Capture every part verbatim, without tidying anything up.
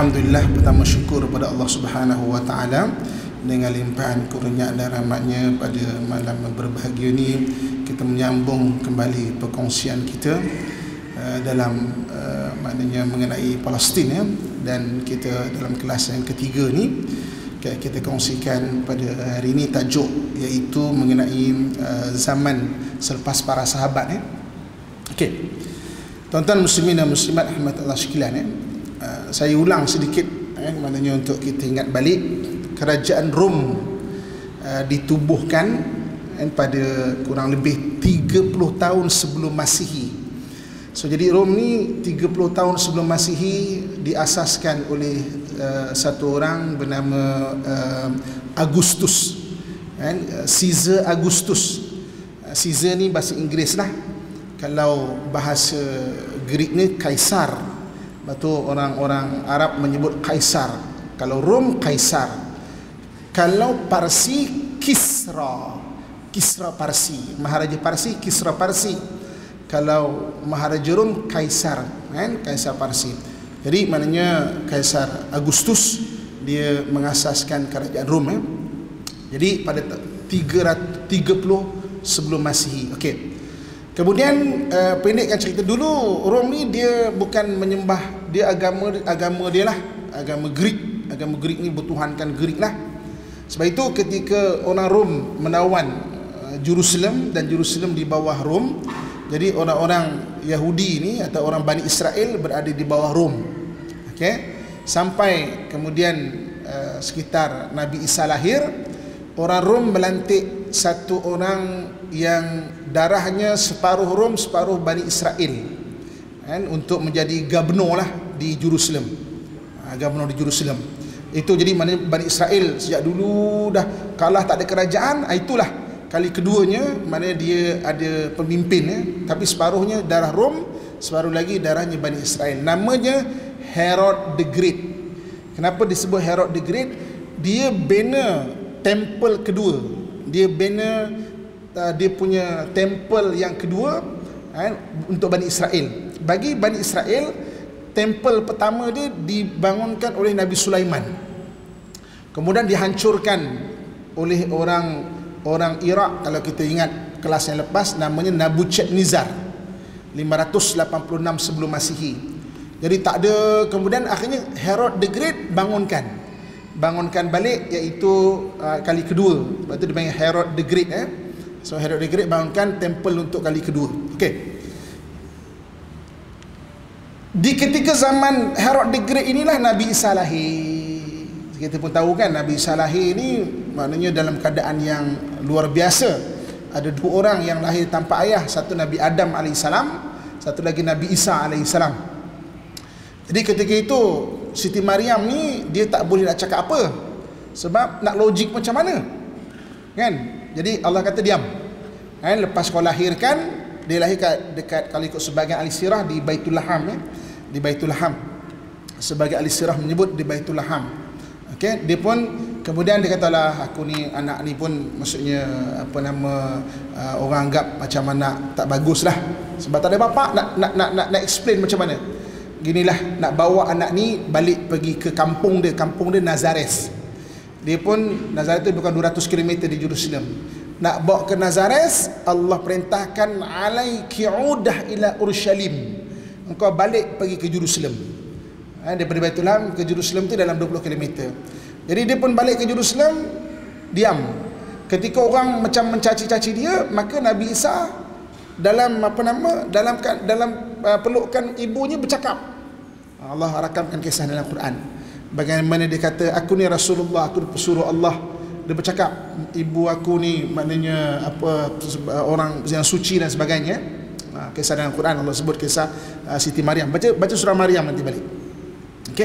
Alhamdulillah, pertama syukur kepada Allah Subhanahu wa taala dengan limpahan kurnia dan rahmatnya pada malam yang berbahagia ni kita menyambung kembali perkongsian kita uh, dalam uh, maknanya mengenai Palestin ya. Dan kita dalam kelas yang ketiga ni kita kongsikan pada hari ini tajuk iaitu mengenai uh, zaman selepas para sahabat ya. Okey. Tuan-tuan muslimin dan muslimat rahmatullah sekalian ya. Uh, saya ulang sedikit eh, maknanya untuk kita ingat balik kerajaan Rom uh, ditubuhkan eh, pada kurang lebih tiga puluh tahun sebelum Masihi. So jadi Rom ni tiga puluh tahun sebelum Masihi diasaskan oleh uh, satu orang bernama uh, Augustus eh, Caesar Augustus. uh, Caesar ni bahasa Inggeris lah, kalau bahasa Greek ni Kaisar. Betul, orang-orang Arab menyebut Kaisar. Kalau Rom Kaisar. Kalau Parsi Kisra. Kisra Parsi. Maharaja Parsi Kisra Parsi. Kalau Maharaja Rom Kaisar, kan? Kaisar Parsi. Jadi maknanya Kaisar Augustus dia mengasaskan kerajaan Rom eh? Jadi pada tiga puluh sebelum Masihi. Okey. Kemudian uh, pendekkan cerita dulu, Rom ni dia bukan menyembah, dia agama agama dia lah agama Greek. Agama Greek ni bertuhankan Greek lah. Sebab itu ketika orang Rom menawan uh, Jerusalem dan Jerusalem di bawah Rom, jadi orang-orang Yahudi ni atau orang Bani Israel berada di bawah Rom. Okey, sampai kemudian uh, sekitar Nabi Isa lahir, orang Rom melantik satu orang yang darahnya separuh Rom separuh Bani Israel kan, untuk menjadi gubernur lah di Jerusalem. ha, Gubernur di Jerusalem itu jadi mana Bani Israel sejak dulu dah kalah, tak ada kerajaan. Itulah kali keduanya mana dia ada pemimpin ya, tapi separuhnya darah Rom, separuh lagi darahnya Bani Israel. Namanya Herod the Great. Kenapa disebut Herod the Great? Dia bina tempel kedua. Dia bina uh, dia punya tempel yang kedua uh, untuk Bani Israel. Bagi Bani Israel, tempel pertama dia dibangunkan oleh Nabi Sulaiman. Kemudian dihancurkan oleh orang orang Iraq, kalau kita ingat kelas yang lepas, namanya Nabucodonosor, lima ratus lapan puluh enam sebelum Masihi. Jadi tak ada, kemudian akhirnya Herod the Great bangunkan bangunkan balik, iaitu uh, kali kedua. Sebab tu dipanggil Herod the Great eh. So Herod the Great bangunkan tempel untuk kali kedua. Okey. Di ketika zaman Herod the Great inilah Nabi Isa lahir. Kita pun tahu kan Nabi Isa lahir ni maknanya dalam keadaan yang luar biasa. Ada dua orang yang lahir tanpa ayah, satu Nabi Adam alaihissalam, satu lagi Nabi Isa alaihissalam. Jadi ketika itu Siti Maryam ni dia tak boleh nak cakap apa, sebab nak logik macam mana kan. Jadi Allah kata diam kan. Lepas kau lahirkan, dia lahir kat, dekat, kalau ikut sebagian ahli sirah, di Baitul Laham ya. Di Baitul Laham, sebagai ahli sirah menyebut di Baitul Laham. Okey, dia pun kemudian dia katalah, aku ni anak ni pun maksudnya apa nama, uh, orang anggap macam anak tak bagus lah, sebab tak ada bapa. Nak nak nak nak, nak explain macam mana. Ginilah, nak bawa anak ni balik pergi ke kampung dia. Kampung dia Nazareth. Dia pun, Nazareth tu bukan dua ratus kilometer di Jerusalem. Nak bawa ke Nazareth, Allah perintahkan, alaiki udah ila Urushalim, engkau balik pergi ke Jerusalem. ha, Daripada Baitul Laham ke Jerusalem tu dalam dua puluh kilometer. Jadi dia pun balik ke Jerusalem, diam. Ketika orang macam mencaci-caci dia, maka Nabi Isa dalam apa nama, dalam dalam uh, pelukan ibunya bercakap. Allah rakamkan kisah dalam Quran, bagaimana dia kata, aku ni Rasulullah, aku pesuruh Allah. Dia bercakap, ibu aku ni maknanya apa, orang yang suci dan sebagainya. uh, Kisah dalam Quran Allah sebut kisah uh, Siti Maryam. Baca baca surah Maryam nanti balik. Okey.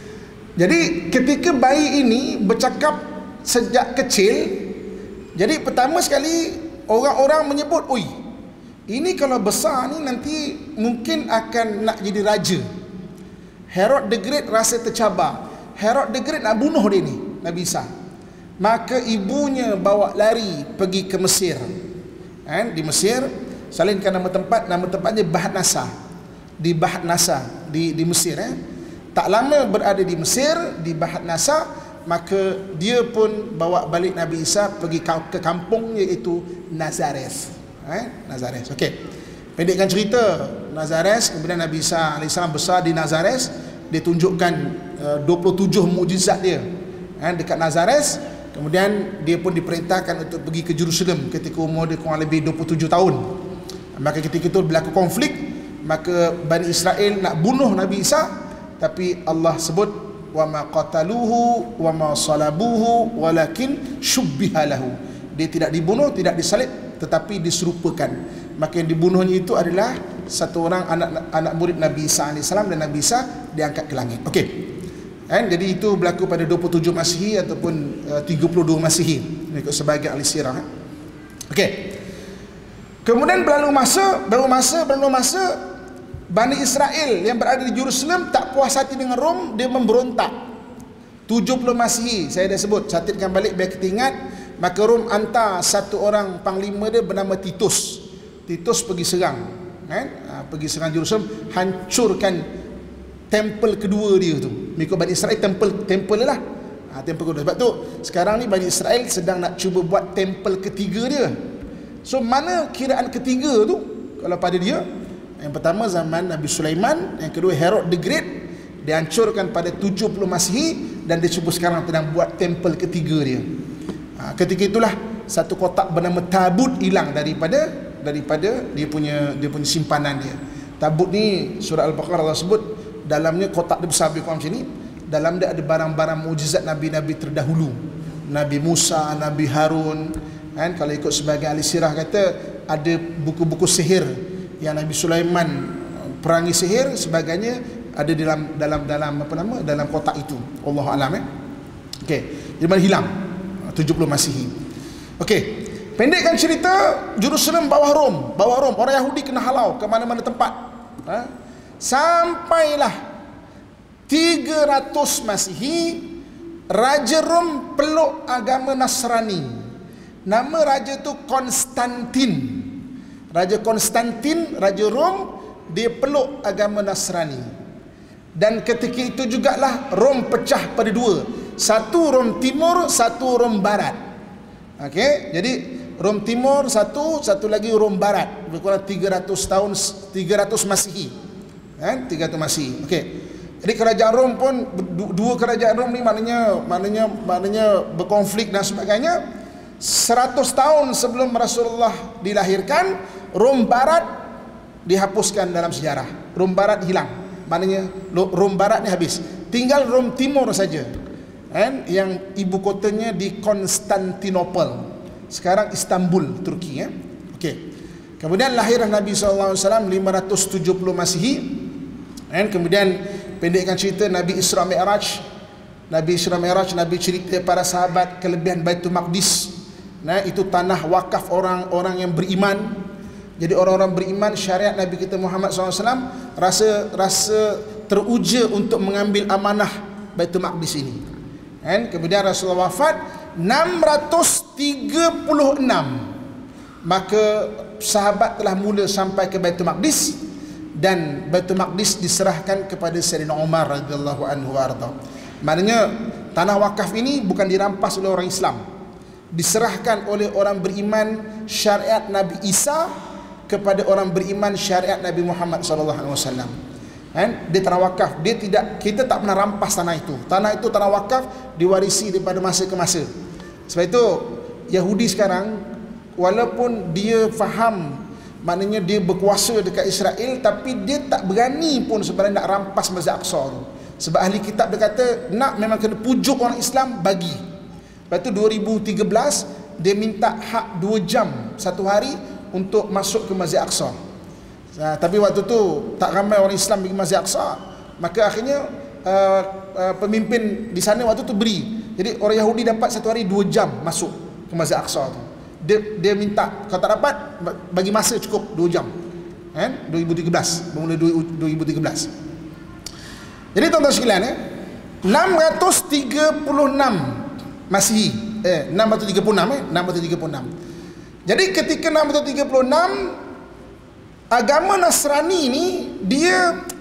Jadi ketika bayi ini bercakap sejak kecil, jadi pertama sekali orang-orang menyebut, oi, ini kalau besar ni nanti mungkin akan nak jadi raja. Herod the Great rasa tercabar. Herod the Great nak bunuh dia ni, Nabi Isa. Maka ibunya bawa lari pergi ke Mesir. Kan? Di Mesir, salinkan nama tempat, nama tempatnya Bahat Nasa. Di Bahat Nasa di di Mesir eh. tak lama berada di Mesir, di Bahat Nasa, maka dia pun bawa balik Nabi Isa pergi ke kampung iaitu Nazareth. eh? Nazareth, okey. Pendekkan cerita, Nazareth, kemudian Nabi Isa alaihissalam besar di Nazareth. Dia tunjukkan uh, dua puluh tujuh mukjizat dia eh, dekat Nazareth. Kemudian dia pun diperintahkan untuk pergi ke Jerusalem ketika umur dia kurang lebih dua puluh tujuh tahun. Maka ketika itu berlaku konflik, maka Bani Israel nak bunuh Nabi Isa, tapi Allah sebut wa ma qataluhu wa ma salabuhu walakin syubbiha lahu. Dia tidak dibunuh, tidak disalib, tetapi diserupakan. Maka yang dibunuhnya itu adalah satu orang anak anak murid Nabi Isa alaihissalam, dan Nabi Isa diangkat ke langit. Okey. Kan, jadi itu berlaku pada dua puluh tujuh Masihi ataupun uh, tiga puluh dua Masihi mengikut sebahagian ahli sirah. Okey. Kemudian berlalu masa, berlalu masa, berlalu masa Bani Israel yang berada di Jerusalem tak puas hati dengan Rom, dia memberontak. tujuh puluh Masihi, saya dah sebut, catatkan balik biar kita ingat. Maka Rom hantar satu orang panglima dia bernama Titus. Titus pergi serang, kan? Ha, pergi serang Jerusalem, hancurkan tempel kedua dia tu. Mengikut Bani Israel, tempel tempel lah. Ha, tempel kedua. Sebab tu sekarang ni Bani Israel sedang nak cuba buat tempel ketiga dia. So mana kiraan ketiga tu kalau pada dia? Yang pertama zaman Nabi Sulaiman, yang kedua Herod the Great, dihancurkan pada tujuh puluh Masihi, dan dia cuba sekarang sedang buat tempel ketiga dia. Ha, ketika itulah satu kotak bernama tabut hilang daripada daripada dia punya dia punya simpanan dia. Tabut ni surah Al-Baqarah Allah sebut, dalamnya kotak dia besar lebih kurang macam ni. Dalam dia ada barang-barang mukjizat nabi-nabi terdahulu. Nabi Musa, Nabi Harun, kan? Kalau ikut sebagai ahli sirah kata ada buku-buku sihir yang Nabi Sulaiman perangi sihir sebagainya, ada dalam dalam dalam apa nama dalam kotak itu. Allahu a'lam. eh. Okey, di mana hilang tujuh puluh Masihi. Okey. Pendekkan cerita, Jerusalem bawah Rom, bawah Rom, orang Yahudi kena halau ke mana-mana tempat. Ha? Sampailah tiga ratus Masihi, Raja Rom peluk agama Nasrani. Nama raja tu Konstantin. Raja Konstantin, Raja Rom, dia peluk agama Nasrani. Dan ketika itu jugalah Rom pecah pada dua. Satu Rom Timur, satu Rom Barat. Okey, jadi Rom Timur satu, satu lagi Rom Barat. Berkurang tiga ratus tahun, tiga ratus Masihi. Kan? tiga ratus Masihi. Okey. Jadi kerajaan Rom pun, dua kerajaan Rom ni maknanya maknanya maknanya berkonflik dan sebagainya. seratus tahun sebelum Rasulullah dilahirkan, Rom Barat dihapuskan dalam sejarah. Rom Barat hilang. Maknanya Rom Barat ni habis. Tinggal Rom Timur saja. Kan? Yang ibu kotanya di Konstantinopel. Sekarang Istanbul, Turki. Ya? Okey. Kemudian lahirlah Nabi sallallahu alaihi wasallam lima ratus tujuh puluh Masihi. Dan kemudian pendekkan cerita, Nabi Isra Mi'raj. Nabi Isra Mi'raj, Nabi cerita para sahabat kelebihan Baitul Maqdis. Nah, itu tanah wakaf orang-orang yang beriman. Jadi orang-orang beriman, syariat Nabi kita Muhammad sallallahu alaihi wasallam rasa rasa teruja untuk mengambil amanah Baitul Maqdis ini. Dan kemudian Rasulullah wafat enam ratus tiga puluh enam. Maka sahabat telah mula sampai ke Baitul Maqdis, dan Baitul Maqdis diserahkan kepada Sayyidina Umar radhiyallahu anhu warda. Maknanya tanah wakaf ini bukan dirampas oleh orang Islam, diserahkan oleh orang beriman syariat Nabi Isa kepada orang beriman syariat Nabi Muhammad sallallahu alaihi wasallam. Kan? Dia tanah wakaf. Dia tidak, kita tak pernah rampas tanah itu. Tanah itu tanah wakaf, diwarisi daripada masa ke masa. Sebab itu Yahudi sekarang, walaupun dia faham, maknanya dia berkuasa dekat Israel, tapi dia tak berani pun sebenarnya nak rampas Masjid Aqsa tu. Sebab ahli kitab dia kata nak memang kena pujuk orang Islam, bagi. Lepas tu dua ribu tiga belas dia minta hak dua jam satu hari untuk masuk ke Masjid Aqsa. Nah, tapi waktu tu tak ramai orang Islam pergi Masjid Aqsa. Maka akhirnya uh, uh, pemimpin di sana waktu tu beri. Jadi orang Yahudi dapat satu hari dua jam masuk ke Masjid Aqsa tu. Dia, dia minta, kalau tak dapat bagi masa cukup dua jam. Kan? dua ribu tiga belas, bermula dua ribu tiga belas. Jadi tuan-tuan sekalian, eh, enam ratus tiga puluh enam Masihi, eh enam ratus tiga puluh enam eh enam ratus tiga puluh enam. Jadi ketika enam ratus tiga puluh enam, agama Nasrani ni dia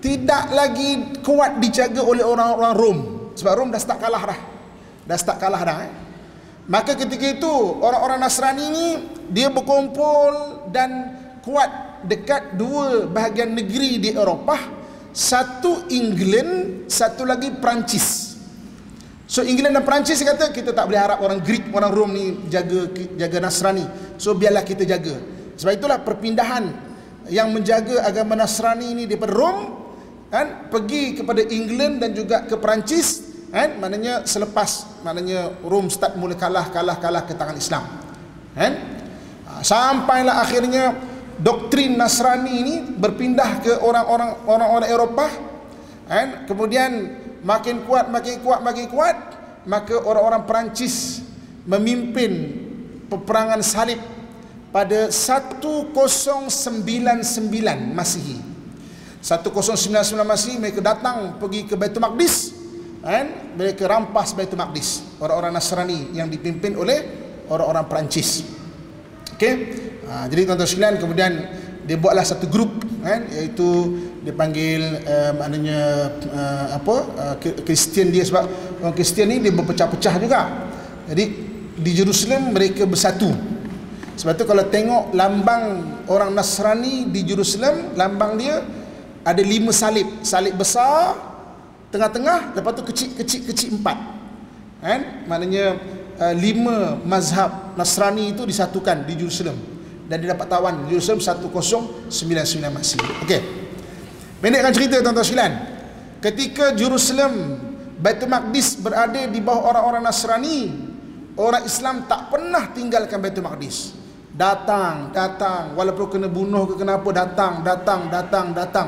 tidak lagi kuat dijaga oleh orang-orang Rom, sebab Rom dah start kalah dah. Dah start kalah dah eh. Maka ketika itu orang-orang Nasrani ni dia berkumpul dan kuat dekat dua bahagian negeri di Eropah, satu England, satu lagi Perancis. So England dan Perancis kata kita tak boleh harap orang Greek, orang Rom ni jaga jaga Nasrani. So biarlah kita jaga. Sebab itulah perpindahan yang menjaga agama Nasrani ini daripada Rom kan pergi kepada England dan juga ke Perancis kan, maknanya selepas maknanya Rom start mula kalah kalah kalah ke tangan Islam kan. Sampailah akhirnya doktrin Nasrani ini berpindah ke orang-orang orang-orang Eropah kan, kemudian makin kuat makin kuat makin kuat, maka orang-orang Perancis memimpin peperangan salib pada seribu sembilan puluh sembilan Masihi. seribu sembilan puluh sembilan Masihi mereka datang pergi ke Baitul Maqdis kan, mereka rampas Baitul Maqdis, orang-orang Nasrani yang dipimpin oleh orang-orang Perancis. Okey. Ha, jadi tuan-tuan sekalian, kemudian dia buatlah satu grup kan, iaitu dipanggil uh, maknanya uh, apa uh, Kristian dia, sebab orang Kristian ni dia berpecah-pecah juga. Jadi di Jerusalem mereka bersatu. Sebab tu kalau tengok lambang orang Nasrani di Jerusalem, lambang dia ada lima salib. Salib besar tengah-tengah, lepas tu kecil-kecil-kecil empat kan, maknanya uh, lima mazhab Nasrani itu disatukan di Jerusalem dan dia dapat tawan Jerusalem seribu sembilan puluh sembilan Masihi. Okey, pendekkan cerita tuan-tuan sekalian, ketika Jerusalem Baitul Maqdis berada di bawah orang-orang Nasrani, orang Islam tak pernah tinggalkan Baitul Maqdis. Datang, datang, walaupun kena bunuh ke kenapa, datang, datang, datang, datang.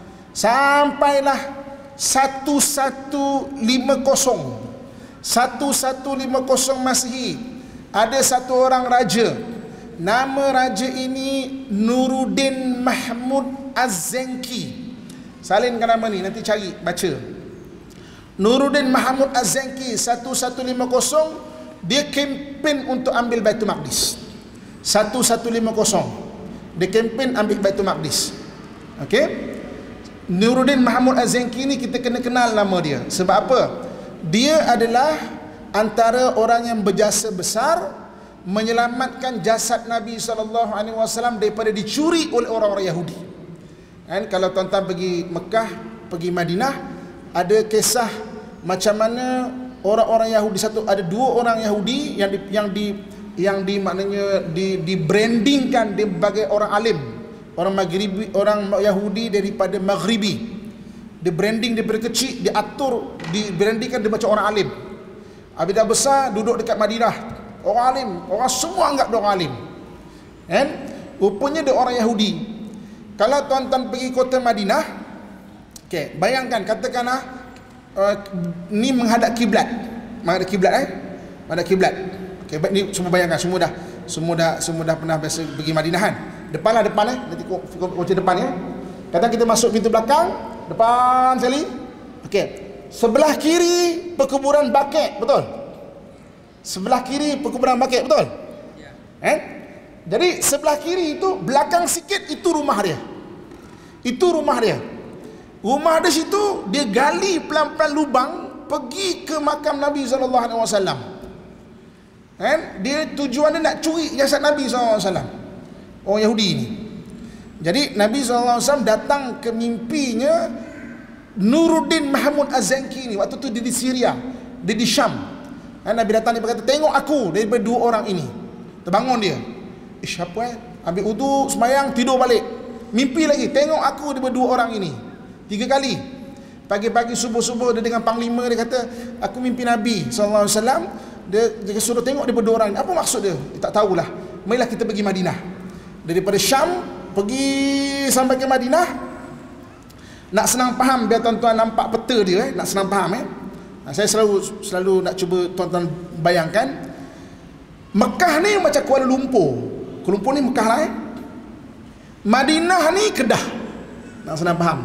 Sampailah seribu seratus lima puluh seribu seratus lima puluh Masihi, ada satu orang raja. Nama raja ini Nuruddin Mahmud Az-Zenki. Salinkan nama ni, nanti cari baca. Nuruddin Mahmud Az-Zenki seribu seratus lima puluh, dia kempen untuk ambil Baitul Maqdis. seribu seratus lima puluh dia kempen ambil Baitul Maqdis. Okey, Nuruddin Mahmud Az-Zenki ni kita kena kenal nama dia. Sebab apa? Dia adalah antara orang yang berjasa besar menyelamatkan jasad Nabi sallallahu alaihi wasallam daripada dicuri oleh orang-orang Yahudi. Kan, kalau tuan-tuan pergi Mekah, pergi Madinah, ada kisah macam mana orang-orang Yahudi, satu ada dua orang Yahudi yang di, yang di yang di maknanya di di brandingkan dia sebagai orang alim, orang Maghribi, orang Yahudi daripada Maghribi. Dia branding daripada kecil, diatur, di brandingkan dia macam orang alim. Habis dah besar duduk dekat Madinah, orang alim, orang semua anggap dia orang alim. Kan? Rupanya dia orang Yahudi. Kalau tuan-tuan pergi kota Madinah, okey, bayangkan katakanlah uh, ni menghadap kiblat. Menghadap kiblat eh? Menghadap kiblat. Okey, baik, ni semua bayangkan, semua dah semua dah semua dah pernah biasa pergi Madinah kan. Depanlah depan eh, nanti kunci depan ya. Kata kita masuk pintu belakang, depan sekali. Okey. Sebelah kiri perkuburan Baqi', betul? Sebelah kiri perkuburan Baqi', betul? Ya. Eh? Jadi sebelah kiri itu, belakang sikit itu rumah dia. Itu rumah dia. Rumah dia situ dia gali pelan-pelan lubang pergi ke makam Nabi sallallahu alaihi wasallam. Kan? Dia tujuannya nak curi jasad Nabi sallallahu alaihi wasallam. Orang Yahudi ni. Jadi Nabi sallallahu alaihi wasallam datang ke mimpinya Nuruddin Mahmud Az-Zenki ni. Waktu tu dia di Syria, dia di Syam. Nabi datang, dia berkata, tengok aku daripada dua orang ini. Terbangun dia. Ish, apa eh? Ambil wudu, semayang, tidur balik. Mimpi lagi, tengok aku daripada dua orang ini. Tiga kali. Pagi-pagi subuh-subuh dia dengan panglima, dia kata, aku mimpi Nabi sallallahu alaihi wasallam. Dia, dia suruh tengok daripada dua orang ini. Apa maksud dia? Dia tak tahulah. Marilah kita pergi Madinah. Daripada Syam pergi sampai ke Madinah. Nak senang faham, biar tuan-tuan nampak peta dia eh, nak senang faham eh. Saya selalu selalu nak cuba tuan-tuan bayangkan. Mekah ni macam Kuala Lumpur. Kuala Lumpur ni Mekah lah eh. Madinah ni Kedah. Nak senang faham.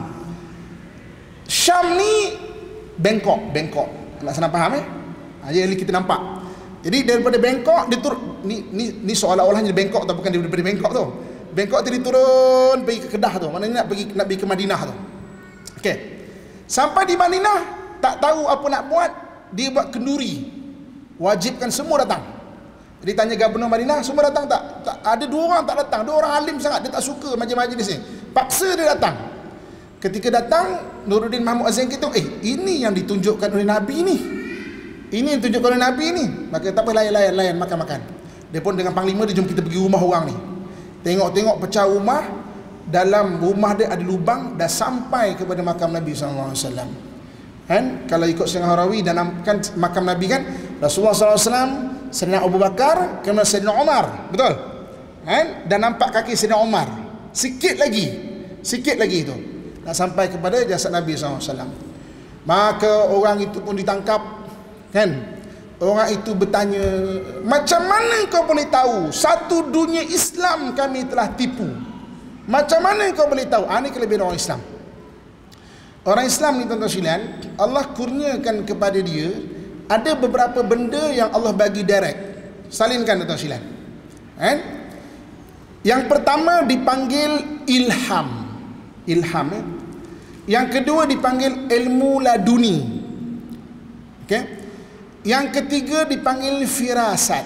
Syam ni Bangkok, Bangkok. Nak senang faham eh. Jadi kita nampak. Jadi daripada Bangkok dia turun, ni ni ni seolah-olahnya Bangkok tu, bukan daripada Bangkok tu. Bangkok tadi turun pergi ke Kedah tu. Maknanya nak pergi nak pergi ke Madinah tu. Okey. Sampai di Madinah, tak tahu apa nak buat, dia buat kenduri. Wajibkan semua datang. Dia tanya Gubernur Madinah, semua datang tak? tak? Ada dua orang tak datang. Dua orang alim sangat, dia tak suka majlis-majlis ni. Paksa dia datang. Ketika datang, Nuruddin Mahmud Az-Zanki tu, eh ini yang ditunjukkan oleh Nabi ni. Ini yang ditunjukkan oleh Nabi ni. Maka tak apa, layan-layan, layan, makan-makan. Dia pun dengan panglima dia, jom kita pergi rumah orang ni. Tengok-tengok pecah rumah, dalam rumah dia ada lubang, dah sampai kepada makam Nabi sallallahu alaihi wasallam. Kan? Kalau ikut Sayyidina Harawi, dan kan makam Nabi kan, Rasulullah sallallahu alaihi wasallam, Sayyidina Abu Bakar, kemudian Sayyidina Umar. Betul? Kan? Dan nampak kaki Sayyidina Umar. Sikit lagi. Sikit lagi itu. Nak sampai kepada jasad Nabi sallallahu alaihi wasallam. Maka orang itu pun ditangkap. Kan? Orang itu bertanya, macam mana kau boleh tahu satu dunia Islam kami telah tipu? Macam mana kau boleh tahu? Ah, ini kelebihan orang Islam. Orang Islam ni tuan-tuan sekalian, Allah kurniakan kepada dia ada beberapa benda yang Allah bagi direct. Salinkan tuan-tuan sekalian. Kan? Yang pertama dipanggil ilham. Ilham eh? Yang kedua dipanggil ilmu laduni. Okey? Yang ketiga dipanggil firasat.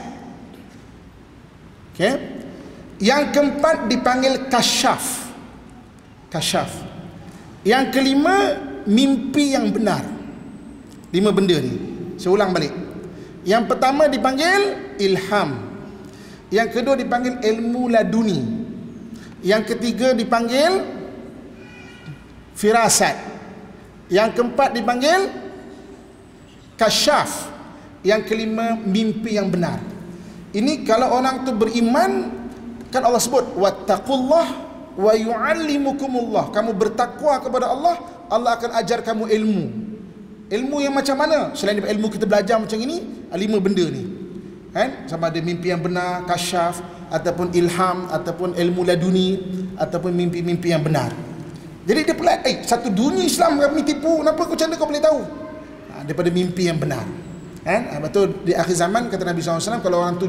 Okey? Yang keempat dipanggil kasyaf. Kasyaf. Yang kelima mimpi yang benar. Lima benda ni. Saya ulang balik. Yang pertama dipanggil ilham. Yang kedua dipanggil ilmu laduni. Yang ketiga dipanggil firasat. Yang keempat dipanggil kasyaf. Yang kelima mimpi yang benar. Ini kalau orang tu beriman, kan Allah sebut wattaqullah wa yu'allimukumullah. Kamu bertakwa kepada Allah, Allah akan ajar kamu ilmu. Ilmu yang macam mana? Selain daripada ilmu kita belajar macam ini, lima benda ni. Kan? Sama ada mimpi yang benar, kasyaf, ataupun ilham, ataupun ilmu laduni, ataupun mimpi-mimpi yang benar. Jadi dia pelat, eh satu dunia Islam kami tipu, kenapa kau macam mana kau boleh tahu? Ha, daripada mimpi yang benar. Kan? Ha, betul, di akhir zaman kata Nabi sallallahu alaihi wasallam, kalau orang tu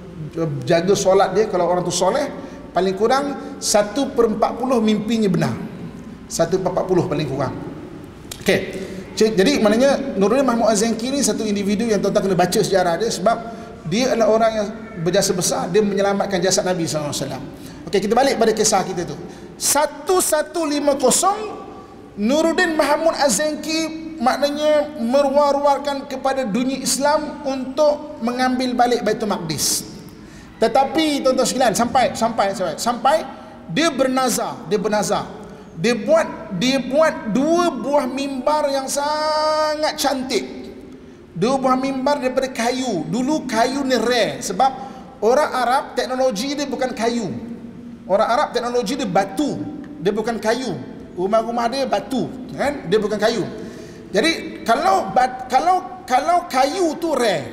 jaga solat dia, kalau orang tu soleh, paling kurang satu per empat puluh mimpinya benar. Satu per empat puluh paling kurang. Okey. Jadi maknanya Nuruddin Mahmud Az-Zanki ni satu individu yang tuan-tuan kena baca sejarah dia, sebab dia adalah orang yang berjasa besar. Dia menyelamatkan jasad Nabi sallallahu alaihi wasallam. Okey, kita balik pada kisah kita tu. Seribu lima puluh Nuruddin Mahmud Az-Zanki maknanya merwar-warkan kepada dunia Islam untuk mengambil balik Baitul Maqdis. Tetapi tuan-tuan sekalian, sampai sampai sampai, sampai dia bernazar, dia bernazar. Dia buat dia buat dua buah mimbar yang sangat cantik. Dua buah mimbar daripada kayu. Dulu kayu ni rare, sebab orang Arab teknologi dia bukan kayu. Orang Arab teknologi dia batu. Dia bukan kayu. Rumah-rumah dia batu, kan? Dia bukan kayu. Jadi kalau kalau kalau kayu tu rare,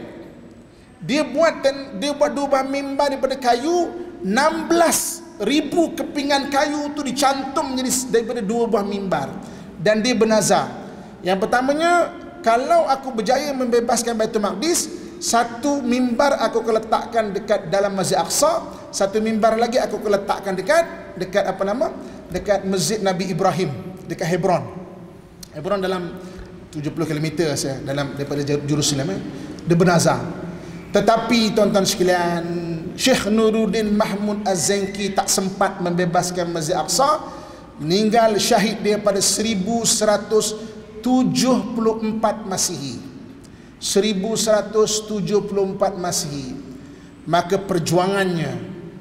dia buat dan dia buat dua buah mimbar daripada kayu, enam belas ribu kepingan kayu tu dicantum jadi daripada dua buah mimbar. Dan dia bernazar. Yang pertamanya, kalau aku berjaya membebaskan Baitul Maqdis, satu mimbar aku akan letakkan dekat dalam Masjid Aqsa, satu mimbar lagi aku akan letakkan dekat dekat apa nama? Dekat Masjid Nabi Ibrahim, dekat Hebron. Hebron dalam tujuh puluh kilometer saya dalam daripada Jerusalem. Eh? Dia bernazar. Tetapi tuan-tuan sekalian, Syekh Nuruddin Mahmud Az-Zanki tak sempat membebaskan Masjid Aqsa. Meninggal syahid dia pada seribu seratus tujuh puluh empat Masihi. seribu seratus tujuh puluh empat Masihi. Maka perjuangannya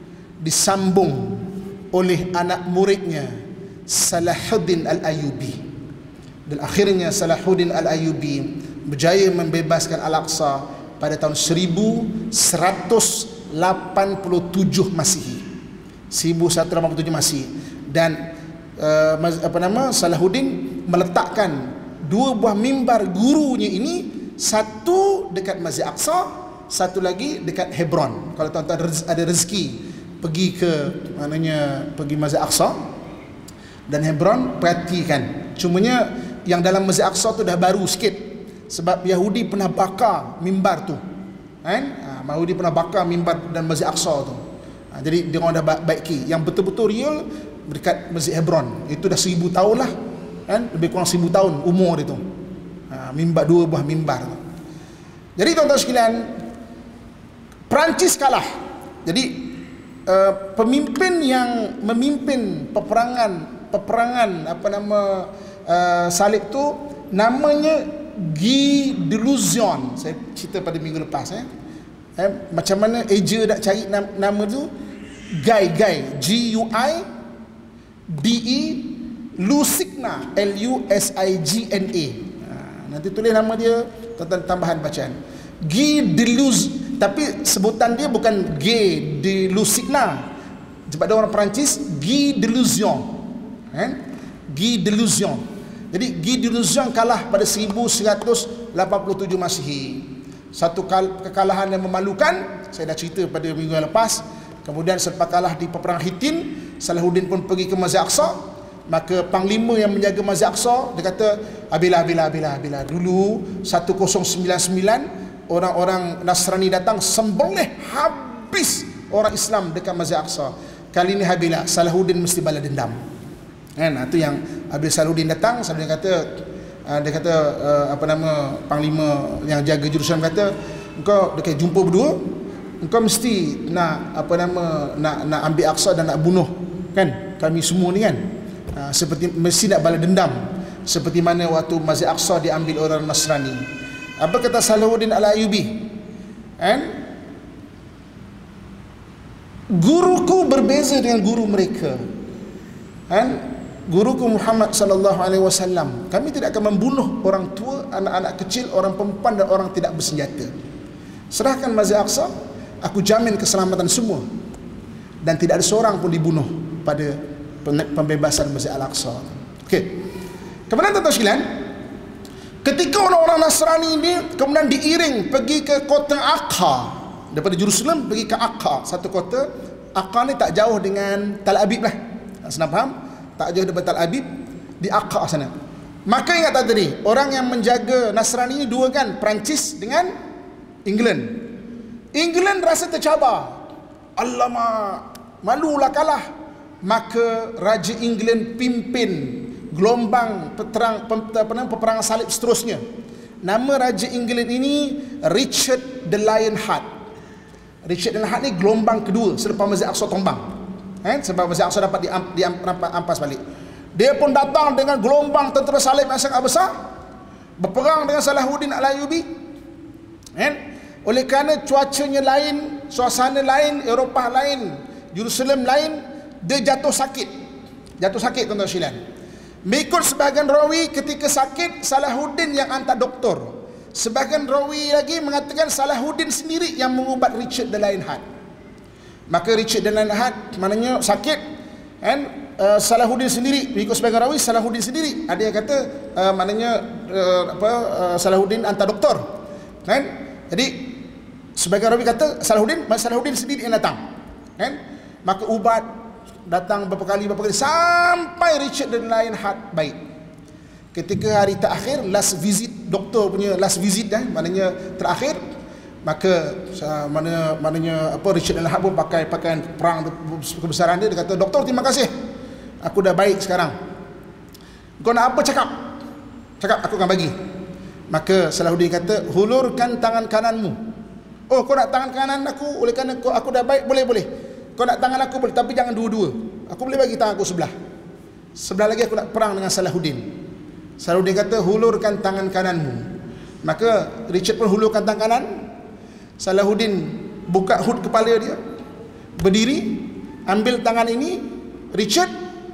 disambung oleh anak muridnya Salahuddin Al-Ayyubi. Dan akhirnya Salahuddin Al-Ayyubi berjaya membebaskan Al-Aqsa pada tahun seribu seratus lapan puluh tujuh Masihi. seribu seratus lapan puluh tujuh Masihi. Dan uh, apa nama Salahuddin meletakkan dua buah mimbar gurunya ini, satu dekat Masjid Aqsa, satu lagi dekat Hebron. Kalau tuan-tuan ada rezeki pergi ke maknanya pergi Masjid Aqsa dan Hebron, perhatikan. Cumanya yang dalam Masjid Aqsa tu dah baru sikit, sebab Yahudi pernah bakar mimbar tu. Kan? Ha, Yahudi pernah bakar mimbar dan Masjid Aqsa tu. Ha, jadi dia orang dah baiki. Yang betul-betul real dekat Masjid Hebron. Itu dah seribu tahun lah. kan, lebih kurang seribu tahun umur dia tu. Ha, mimbar, dua buah mimbar tu. Jadi tuan-tuan sekalian, Perancis kalah. Jadi uh, pemimpin yang memimpin peperangan peperangan apa nama uh, salib tu namanya Guy de Luzon. Saya cerita pada minggu lepas eh. eh macam mana eja nak cari nama, nama tu Guy Guy G U I D E Lusignan L U S I G N A. Ha, nanti tulis nama dia, tentang tambahan bacaan Guy de Luz, tapi sebutan dia bukan Guy de Lusignan sebab dia orang Perancis. Guy de Luzon kan, Guy de Luzon. Jadi Guy de Luzon kalah pada seribu seratus lapan puluh tujuh Masihi. Satu kekalahan yang memalukan, saya dah cerita pada minggu yang lepas. Kemudian selepas kalah di peperangan Hittin, Salahuddin pun pergi ke Masjid Aqsa. Maka panglima yang menjaga Masjid Aqsa, dia kata, Bila, bila, bila, bila. Dulu seribu sembilan puluh sembilan orang-orang Nasrani datang sembelih habis orang Islam dekat Masjid Aqsa. Kali ini habila, Salahuddin mesti balas dendam. Kan, itu yang Habis Salahuddin datang, Salahuddin kata, uh, dia kata uh, apa nama panglima yang jaga Jerusalem kata, engkau dekat jumpa berdua, engkau mesti nak apa nama nak nak ambil Aqsa dan nak bunuh kan kami semua ni kan. Uh, seperti mesti nak balas dendam seperti mana waktu Masjid Aqsa diambil orang Nasrani. Apa kata Salahuddin Al-Ayyubi? Kan? Guruku berbeza dengan guru mereka. Kan? Guruku Muhammad sallallahu alaihi wasallam, kami tidak akan membunuh orang tua, anak-anak kecil, orang perempuan dan orang tidak bersenjata. Serahkan Masjid Aqsa, aku jamin keselamatan semua. Dan tidak ada seorang pun dibunuh pada pembebasan Masjid Al-Aqsa. Okey. Kemudian tuan-tuan sekalian, ketika orang-orang Nasrani ini kemudian diiring pergi ke kota Aqsa, daripada Jerusalem pergi ke Aqsa, satu kota. Aqsa ni tak jauh dengan Tel Aviv lah. Senang faham? Tak jauh daripada Tel Aviv, di Aqsa sana. Maka ingat tak tadi, orang yang menjaga Nasrani ini dua kan, Perancis dengan England. England rasa tercabar. Alamak, malulah kalah. Maka Raja England pimpin gelombang peterang, peperangan salib seterusnya. Nama Raja England ini Richard the Lionheart. Richard the Lionheart ni gelombang kedua selepas Masjid Aqsa tumbang. Eh, sebab Masjid Aqsa dapat diampas balik. Dia pun datang dengan gelombang tentera salib yang sangat besar, berperang dengan Salahuddin Al-Ayyubi. Eh, oleh kerana cuacanya lain, suasana lain, Eropah lain, Jerusalem lain, dia jatuh sakit. Jatuh sakit tuan-tuan sekalian. Mengikut sebahagian rawi, ketika sakit Salahuddin yang hantar doktor. Sebahagian rawi lagi mengatakan Salahuddin sendiri yang mengubat Richard the Lionheart. Maka Richard the Lionheart maknanya sakit kan, uh, Salahuddin sendiri, mengikut sebahagian rawi Salahuddin sendiri. Ada yang kata uh, maknanya uh, apa uh, Salahuddin hantar doktor. Kan? Jadi sebahagian rawi kata Salahuddin, Salahuddin sendiri yang datang. Kan? Maka ubat datang berapa kali berapa kali sampai Richard the Lionheart baik. Ketika hari terakhir, last visit, doktor punya last visit dah, maknanya terakhir, maka maknanya maknanya apa Richard the Lionheart pun pakai pakaian perang kebesaran dia. Dia kata, doktor terima kasih, aku dah baik sekarang. Kau nak apa cakap? Cakap, aku akan bagi. Maka Salahuddin kata, hulurkan tangan kananmu. Oh, kau nak tangan kanan aku, oleh kerana kau, aku dah baik, boleh boleh. Kau nak tangan aku boleh, tapi jangan dua-dua. Aku boleh bagi tangan aku sebelah. Sebelah lagi aku nak perang dengan Salahuddin. Salahuddin kata, hulurkan tangan kananmu. Maka Richard pun hulurkan tangan kanan. Salahuddin buka hood kepala dia, berdiri, ambil tangan ini. Richard,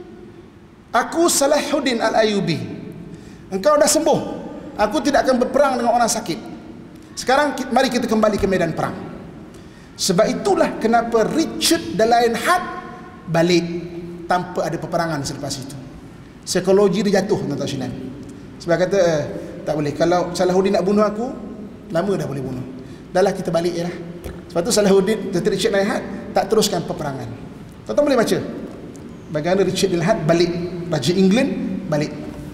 aku Salahuddin Al-Ayyubi, engkau dah sembuh. Aku tidak akan berperang dengan orang sakit. Sekarang mari kita kembali ke medan perang. Sebab itulah kenapa Richard the Lionheart balik tanpa ada peperangan selepas itu. Psikologi dia jatuh tuan-tuan sekalian. Sebab kata eh, tak boleh, kalau Salahuddin nak bunuh aku, lama dah boleh bunuh. Dahlah kita balik je lah. Sebab tu Salahuddin, Richard the Lionheart tak teruskan peperangan. Tuan-tuan boleh baca bagaimana Richard the Lionheart balik, Raja England balik.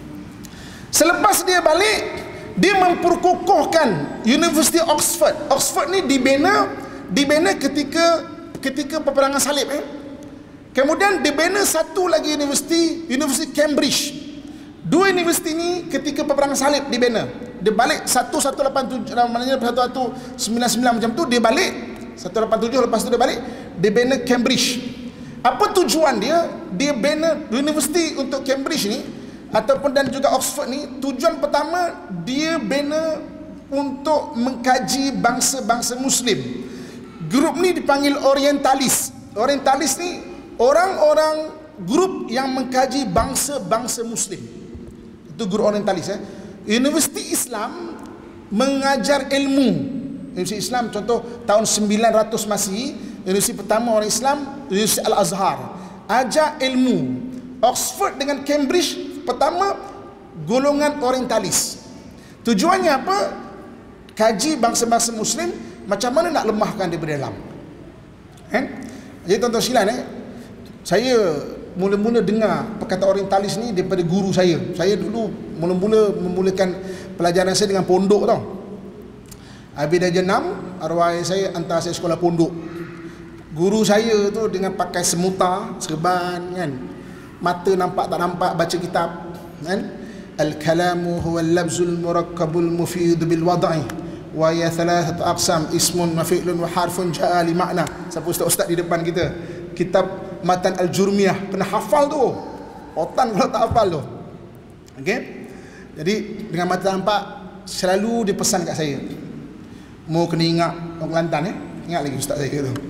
Selepas dia balik, dia memperkukuhkan University Oxford. Oxford ni dibina dibina ketika ketika peperangan salib eh. Kemudian dibina satu lagi universiti, Universiti Cambridge. Dua universiti ni ketika peperangan salib dibina. Dia balik seribu seratus lapan puluh tujuh, maknanya seribu sembilan puluh sembilan macam tu dia balik seribu lapan puluh tujuh, lepas tu dia balik dia bina Cambridge. Apa tujuan dia? Dia bina universiti untuk Cambridge ni ataupun dan juga Oxford ni. Tujuan pertama dia bina untuk mengkaji bangsa-bangsa Muslim. Grup ni dipanggil Orientalis. Orientalis ni orang-orang grup yang mengkaji bangsa-bangsa Muslim. Itu grup Orientalis eh. Universiti Islam mengajar ilmu. Universiti Islam contoh tahun sembilan ratus Masihi, universiti pertama orang Islam, Universiti Al-Azhar, ajar ilmu. Oxford dengan Cambridge pertama golongan Orientalis. Tujuannya apa? Kaji bangsa-bangsa Muslim, macam mana nak lemahkan daripada dalam. Eh? Jadi tuan-tuan sekalian, eh, saya mula-mula dengar perkataan Orientalis ni daripada guru saya. Saya dulu mula-mula memulakan pelajaran saya dengan pondok tau. Habis dah jenam, arwah ayah saya hantar saya sekolah pondok. Guru saya tu dengan pakai semuta, serban kan. Mata nampak tak nampak, baca kitab kan. Al-kalamu huwa al-labzul murakkabul mufid bil wad'i wa ya thalathatu aqsam ismun wa fi'lun wa harfun ja'a li makna. Siapa ustaz-ustaz di depan kita? Kitab Matan Al-Jurmiyah, pernah hafal tu. Otan kalau tak hafal tu. Okey. Jadi dengan mata nampak selalu dia pesan kat saya. Mau kena ingat orang Kelantan eh. Ingat lagi ustaz saya tu.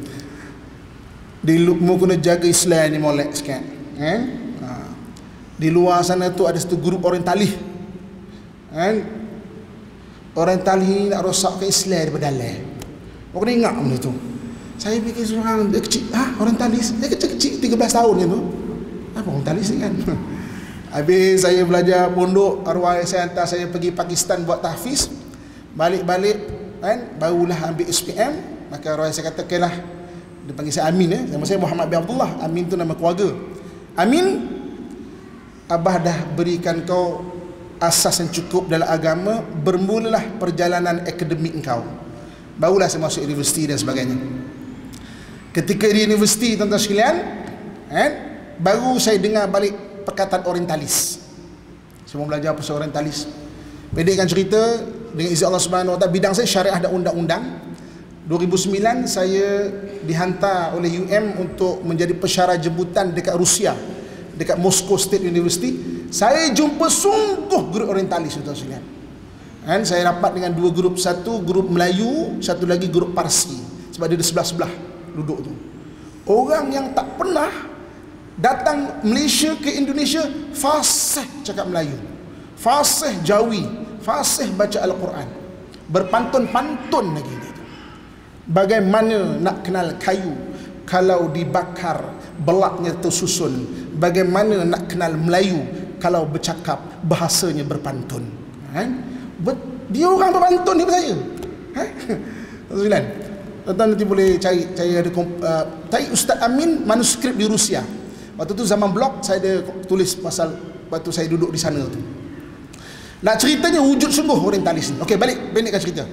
Di mau kena jaga Islam ni molek sikit. Eh? Ha. Di luar sana tu ada satu grup Orientalis. Kan? Orientalis ni nak rosakkan Islam daripada dalam. Mau kena ingat benda tu. Saya fikir seorang dia kecil, ah Orientalis, dia kecil-kecil tiga belas tahun je tu. Apa Orientalis ni kan? Habis saya belajar pondok, arwah saya hantar saya pergi Pakistan buat tahfiz. Balik-balik kan, barulah ambil S P M. Maka arwah saya kata, "Okeylah." Dia panggil saya Amin eh. Nama saya Muhammad bin Abdullah. Amin tu nama keluarga. Amin, Abah dah berikan kau asas yang cukup dalam agama, bermulalah perjalanan akademik kau. Barulah saya masuk universiti dan sebagainya. Ketika di universiti tuan-tuan sekalian, eh, baru saya dengar balik perkataan Orientalis. Saya mau belajar pasal Orientalis. Pendekkan cerita, dengan izin Allah Subhanahu Wa Taala, bidang saya syariah dan undang-undang. dua ribu sembilan saya dihantar oleh U M untuk menjadi pensyarah jemputan dekat Rusia, dekat Moscow State University. Saya jumpa sungguh grup Orientalis tuan-tuan sekalian. Dan saya rapat dengan dua grup, satu grup Melayu, satu lagi grup Parsi, sebab dia ada sebelah-sebelah duduk tu. Orang yang tak pernah datang Malaysia ke Indonesia, fasih cakap Melayu, fasih Jawi, fasih baca Al-Quran, berpantun-pantun lagi dia. Bagaimana nak kenal kayu kalau dibakar belaknya tersusun? Bagaimana nak kenal Melayu kalau bercakap bahasanya berpantun? Ha? Dia orang berpantun ni saya. Ha? Sembilan. Tuan-tuan nanti boleh cari, cari ada uh, cari Ustaz Amin manuskrip di Rusia. Waktu tu zaman blog saya ada tulis pasal waktu saya duduk di sana tu. Nak ceritanya wujud sungguh Orientalis ni. Okey, balik pendekkan cerita.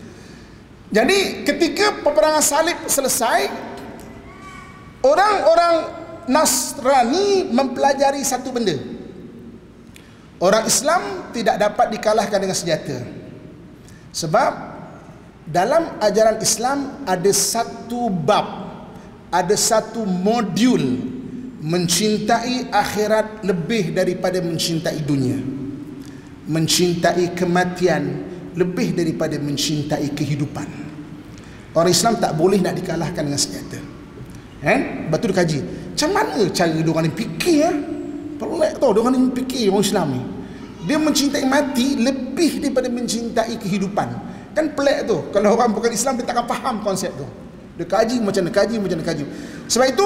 Jadi ketika peperangan salib selesai, orang-orang Nasrani mempelajari satu benda. Orang Islam tidak dapat dikalahkan dengan senjata. Sebab dalam ajaran Islam ada satu bab, ada satu modul, mencintai akhirat lebih daripada mencintai dunia, mencintai kematian lebih daripada mencintai kehidupan. Orang Islam tak boleh nak dikalahkan dengan senjata. Eh? Lepas tu dia kaji, macam mana cara diorang ni fikir ya? Pelik tau diorang ni fikir, orang Islam ni. Dia mencintai mati lebih daripada mencintai kehidupan. Kan pelik tu. Kalau orang bukan Islam, dia takkan faham konsep tu. Dia kaji macam mana kaji, macam mana kaji. Sebab itu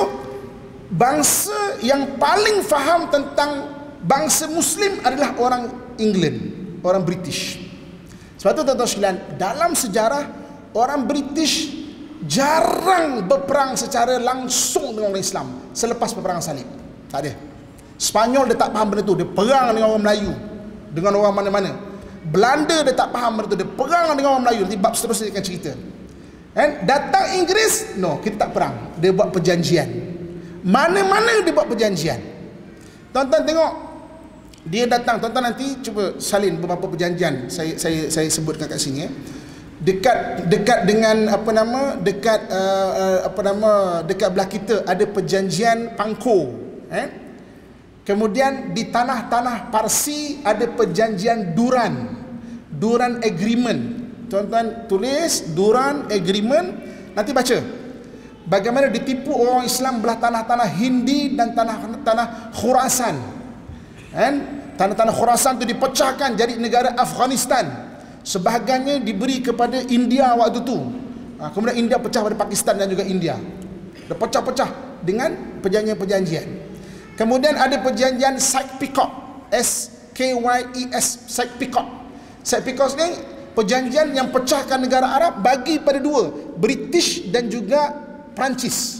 bangsa yang paling faham tentang bangsa Muslim adalah orang England, orang British. Sebab itu tuan-tuan sekalian, dalam sejarah orang British jarang berperang secara langsung dengan orang Islam selepas peperangan salib. Tak ada. Spanyol dia tak faham benda tu, dia perang dengan orang Melayu, dengan orang mana-mana. Belanda dia tak faham benda tu, dia perang dengan orang Melayu. Nanti bab seterusnya dia akan cerita. And datang Inggeris, no, kita tak perang. Dia buat perjanjian. Mana-mana dia buat perjanjian. Tuan-tuan tengok Dia datang, tuan-tuan nanti cuba salin beberapa perjanjian saya saya saya sebutkan kat sini ya. Dekat dekat dengan apa nama dekat uh, uh, apa nama dekat belah kita ada perjanjian Pangko, eh? Kemudian di tanah-tanah Parsi ada perjanjian Duran, Duran Agreement. Tuan-tuan tulis Duran Agreement, nanti baca bagaimana ditipu orang Islam belah tanah-tanah Hindi dan tanah-tanah Khurasan. Kan? Tanah-tanah Khurasan itu dipecahkan jadi negara Afghanistan. Sebahagiannya diberi kepada India waktu tu. Ha, kemudian India pecah pada Pakistan dan juga India. Dia pecah-pecah dengan perjanjian-perjanjian. Kemudian ada perjanjian Sykes-Picot, S K Y E S, Sykes-Picot. Sykes-Picot ni perjanjian yang pecahkan negara Arab bagi pada dua, British dan juga Perancis.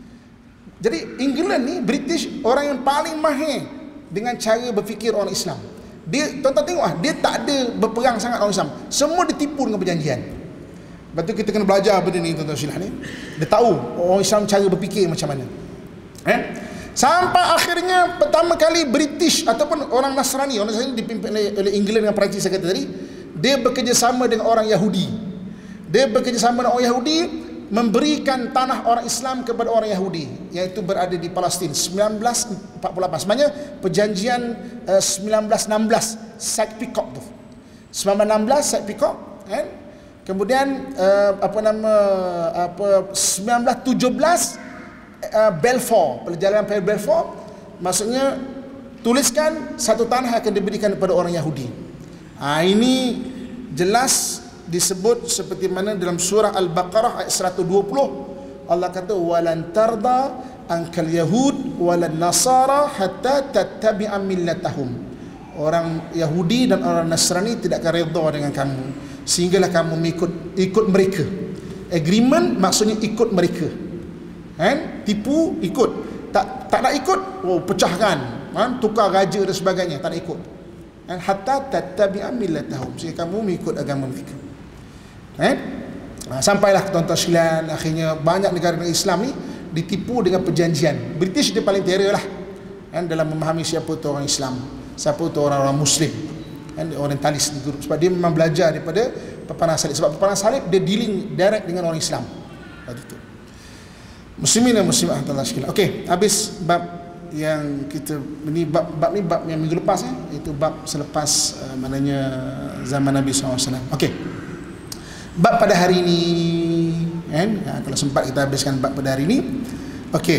Jadi England ni, British, orang yang paling mahir dengan cara berfikir orang Islam. Dia, tuan-tuan tengok ah, dia tak ada berperang sangat orang Islam. Semua ditipu dengan perjanjian. Lepas tu kita kena belajar benda ni, tuan-tuan Syilah ni. Dia tahu orang Islam cara berfikir macam mana. Eh? Sampai akhirnya pertama kali British ataupun orang Nasrani, orang Nasrani dipimpin oleh, oleh England dengan Perancis saya kata tadi, dia bekerjasama dengan orang Yahudi. Dia bekerjasama dengan orang Yahudi, memberikan tanah orang Islam kepada orang Yahudi, iaitu berada di Palestin. Sembilan belas empat puluh lapan, sebenarnya perjanjian uh, sembilan belas enam belas Sykes-Picot tu. sembilan belas enam belas Sykes-Picot, kan? Kemudian uh, apa nama apa sembilan belas tujuh belas uh, Balfour, perjalanan perang Balfour, maksudnya tuliskan satu tanah akan diberikan kepada orang Yahudi. Ha, ini jelas disebut seperti mana dalam surah Al-Baqarah ayat seratus dua puluh, Allah kata walan tarda ankal yahud walan nasara hatta tattabi'a millatahum. Orang Yahudi dan orang Nasrani tidak akan redha dengan kamu sehinggalah kamu ikut ikut mereka. Agreement maksudnya ikut mereka. Kan? Tipu ikut. Tak tak nak ikut, oh pecahkan, kan? Tukar raja dan sebagainya, tak nak ikut. Kan? Hatta tattabi'a millatahum, sehingga kamu mengikut agama mereka. Eh? Nah, sampailah tuan-tuan sekalian, akhirnya banyak negara-negara Islam ni ditipu dengan perjanjian. British dia paling terror lah, kan, dalam memahami siapa tu orang Islam, siapa tu orang-orang Muslim, kan, orientalis di grup. Sebab dia memang belajar daripada peperangan salib. Sebab peperangan salib dia dealing direct dengan orang Islam. Waktu itu. Muslimin dan muslimat tuan-tuan sekalian. Okey, habis bab yang kita ini bab bab ni bab yang minggu lepas eh, itu bab selepas uh, maknanya zaman Nabi sallallahu alaihi wasallam. Okey. Bab pada hari ini, kan? Ha, kalau sempat kita habiskan bab pada hari ini. Okey.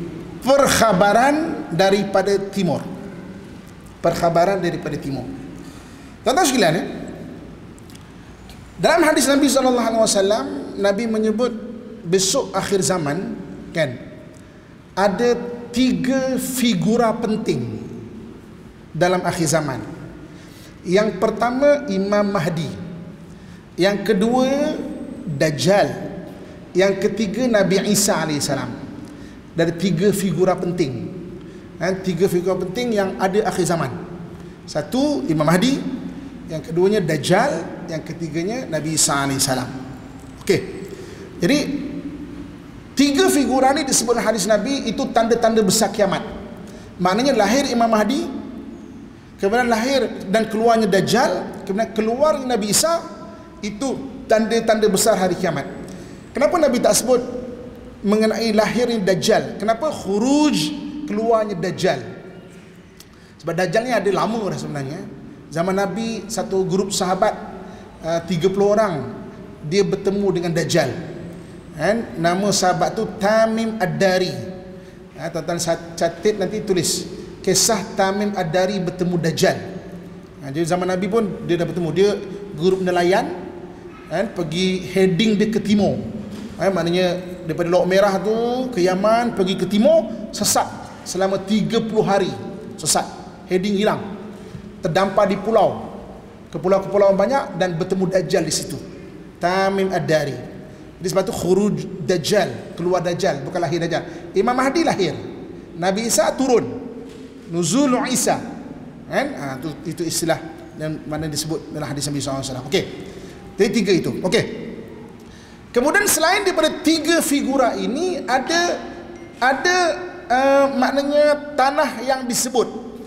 Perkhabaran daripada timur. Perkhabaran daripada timur. Tuan-tuan sekalian, eh? Dalam hadis Nabi sallallahu alaihi wasallam, Nabi menyebut besok akhir zaman, kan? Ada tiga figura penting dalam akhir zaman. Yang pertama Imam Mahdi. Yang kedua Dajjal. Yang ketiga Nabi Isa alaihissalam. Dari tiga figura penting, kan? Tiga figura penting yang ada akhir zaman. Satu Imam Mahdi, yang keduanya Dajjal, yang ketiganya Nabi Isa alaihissalam. Okey. Jadi tiga figura ni disebut hadis Nabi itu tanda-tanda besar kiamat. Maknanya lahir Imam Mahdi, kemudian lahir dan keluarnya Dajjal, kemudian keluar Nabi Isa, itu tanda-tanda besar hari kiamat. Kenapa Nabi tak sebut mengenai lahirnya Dajjal? Kenapa khuruj, keluarnya Dajjal? Sebab Dajjal ni ada lama dah sebenarnya. Zaman Nabi, satu grup sahabat uh, tiga puluh orang, dia bertemu dengan Dajjal. Kan? Nama sahabat tu Tamim Ad-Dari. Ha, tuan-tuan catat nanti tulis kisah Tamim Ad-Dari bertemu Dajjal. Ha, jadi zaman Nabi pun dia dah bertemu. Dia grup nelayan, kan, pergi heading dia ke timur. Ha, maknanya daripada Laut Merah tu ke Yaman, pergi ke timur, sesat selama tiga puluh hari. Sesat, heading hilang, terdampar di pulau, ke pulau-pulau banyak, dan bertemu Dajjal di situ. Tamim Ad-Dari. Jadi sebab tu khuruj Dajjal, keluar Dajjal, bukan lahir Dajjal. Imam Mahdi lahir, Nabi Isa turun, nuzul Isa, kan? Ha, itu, itu istilah yang mana disebut dalam hadis Nabi sallallahu alaihi wasallam. Okey, jadi tiga itu. Okey. Kemudian selain daripada tiga figura ini, ada ada uh, maknanya tanah yang disebut.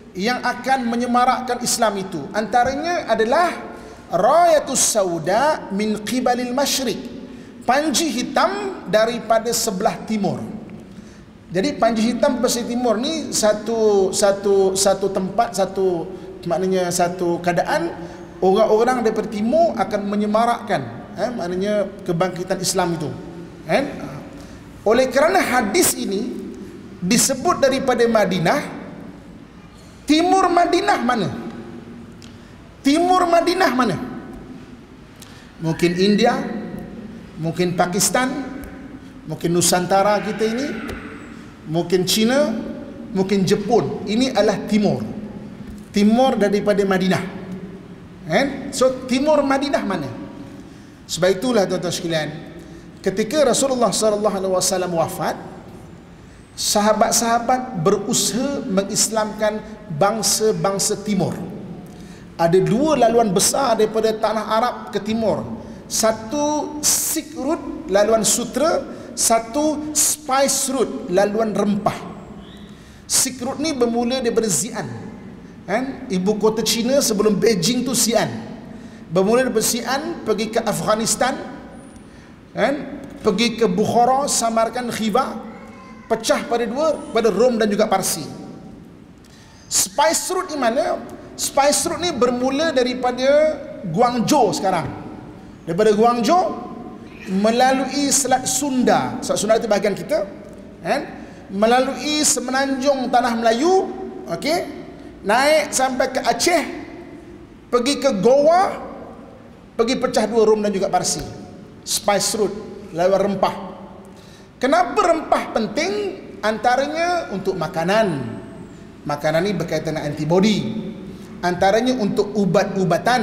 yang akan menyemarakkan Islam itu. Antaranya adalah rayatus sauda min qibalil masyriq, panji hitam daripada sebelah timur. Jadi panji hitam bersih timur ni satu satu satu tempat, satu maknanya satu keadaan orang-orang daripada timur akan menyemarakkan eh, maknanya kebangkitan Islam itu. Eh? Oleh kerana hadis ini disebut daripada Madinah, timur Madinah mana? Timur Madinah mana? Mungkin India, mungkin Pakistan, mungkin Nusantara kita ini, mungkin China, mungkin Jepun. Ini adalah timur. Timur daripada Madinah. Eh? So timur Madinah mana? Sebab itulah tuan-tuan sekalian, ketika Rasulullah sallallahu alaihi wasallam wafat, sahabat-sahabat berusaha mengislamkan bangsa-bangsa timur. Ada dua laluan besar daripada tanah Arab ke timur. Satu Silk Route, laluan sutra. Satu Spice Route, laluan rempah. Silk Route ni bermula daripada Xi'an, kan? Ibu kota China sebelum Beijing tu Xi'an. Bermula daripada Xi'an pergi ke Afghanistan, kan? Pergi ke Bukhara, Samarkand, Khiva, pecah pada dua, pada Rom dan juga Parsi. Spice Route ni mana? Spice Route ni bermula daripada Guangzhou sekarang. Daripada Guangzhou melalui Selat Sunda. Selat Sunda itu bahagian kita, kan? Melalui semenanjung tanah Melayu, okey, naik sampai ke Aceh, pergi ke Goa, pergi pecah dua Rom dan juga Parsi. Spice Route, laluan rempah. Kenapa rempah penting? Antaranya untuk makanan. Makanan ni berkaitan dengan antibody. Antaranya untuk ubat-ubatan.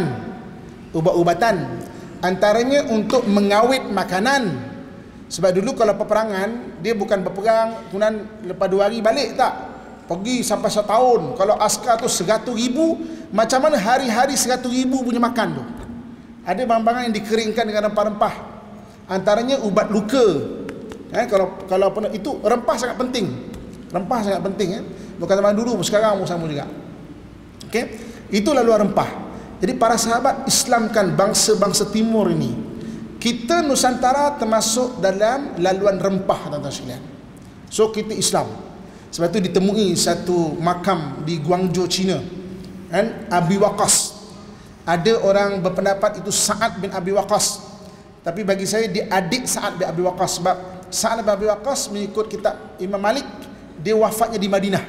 Ubat-ubatan. Antaranya untuk mengawet makanan. Sebab dulu kalau peperangan, dia bukan berperang kemudian lepas dua hari balik, tak. Pergi sampai setahun. Kalau askar tu seratus ribu, macam mana hari-hari seratus ribu punya makan tu? Ada barang-barang yang dikeringkan dengan rempah-rempah. Antaranya ubat luka. Eh, kalau kalau pun itu rempah sangat penting. Rempah sangat penting, eh. Bukan zaman dulu, sekarang pun sama juga. Okey, itu laluan rempah. Jadi para sahabat Islamkan bangsa-bangsa timur ini. Kita Nusantara termasuk dalam laluan rempah, tuan-tuan sekalian. So kita Islam. Sebab itu ditemui satu makam di Guangzhou, China, kan? Abi Waqqas. Ada orang berpendapat itu Sa'ad bin Abi Waqqas, tapi bagi saya dia adik Sa'ad bin Abi Waqqas. Sebab Sa'ad bin Abi Waqqas mengikut kitab Imam Malik, dia wafatnya di Madinah,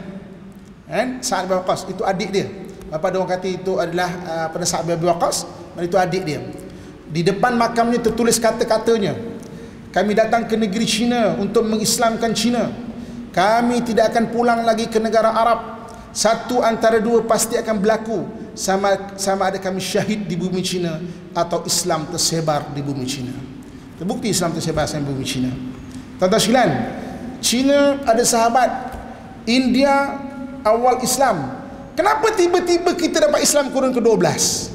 kan? Sa'ad bin Abi Waqqas itu adik dia. Bapa dia orang kata itu adalah uh, pada Sa'ad bin Abi Waqqas, dan itu adik dia. Di depan makamnya tertulis kata-katanya, kami datang ke negeri China untuk mengislamkan China. Kami tidak akan pulang lagi ke negara Arab. Satu antara dua pasti akan berlaku, sama sama ada kami syahid di bumi China atau Islam tersebar di bumi China. Terbukti Islam tersebar di bumi China. Tuan-tuan sekalian, China ada sahabat, India awal Islam. Kenapa tiba-tiba kita dapat Islam kurun ke dua belas?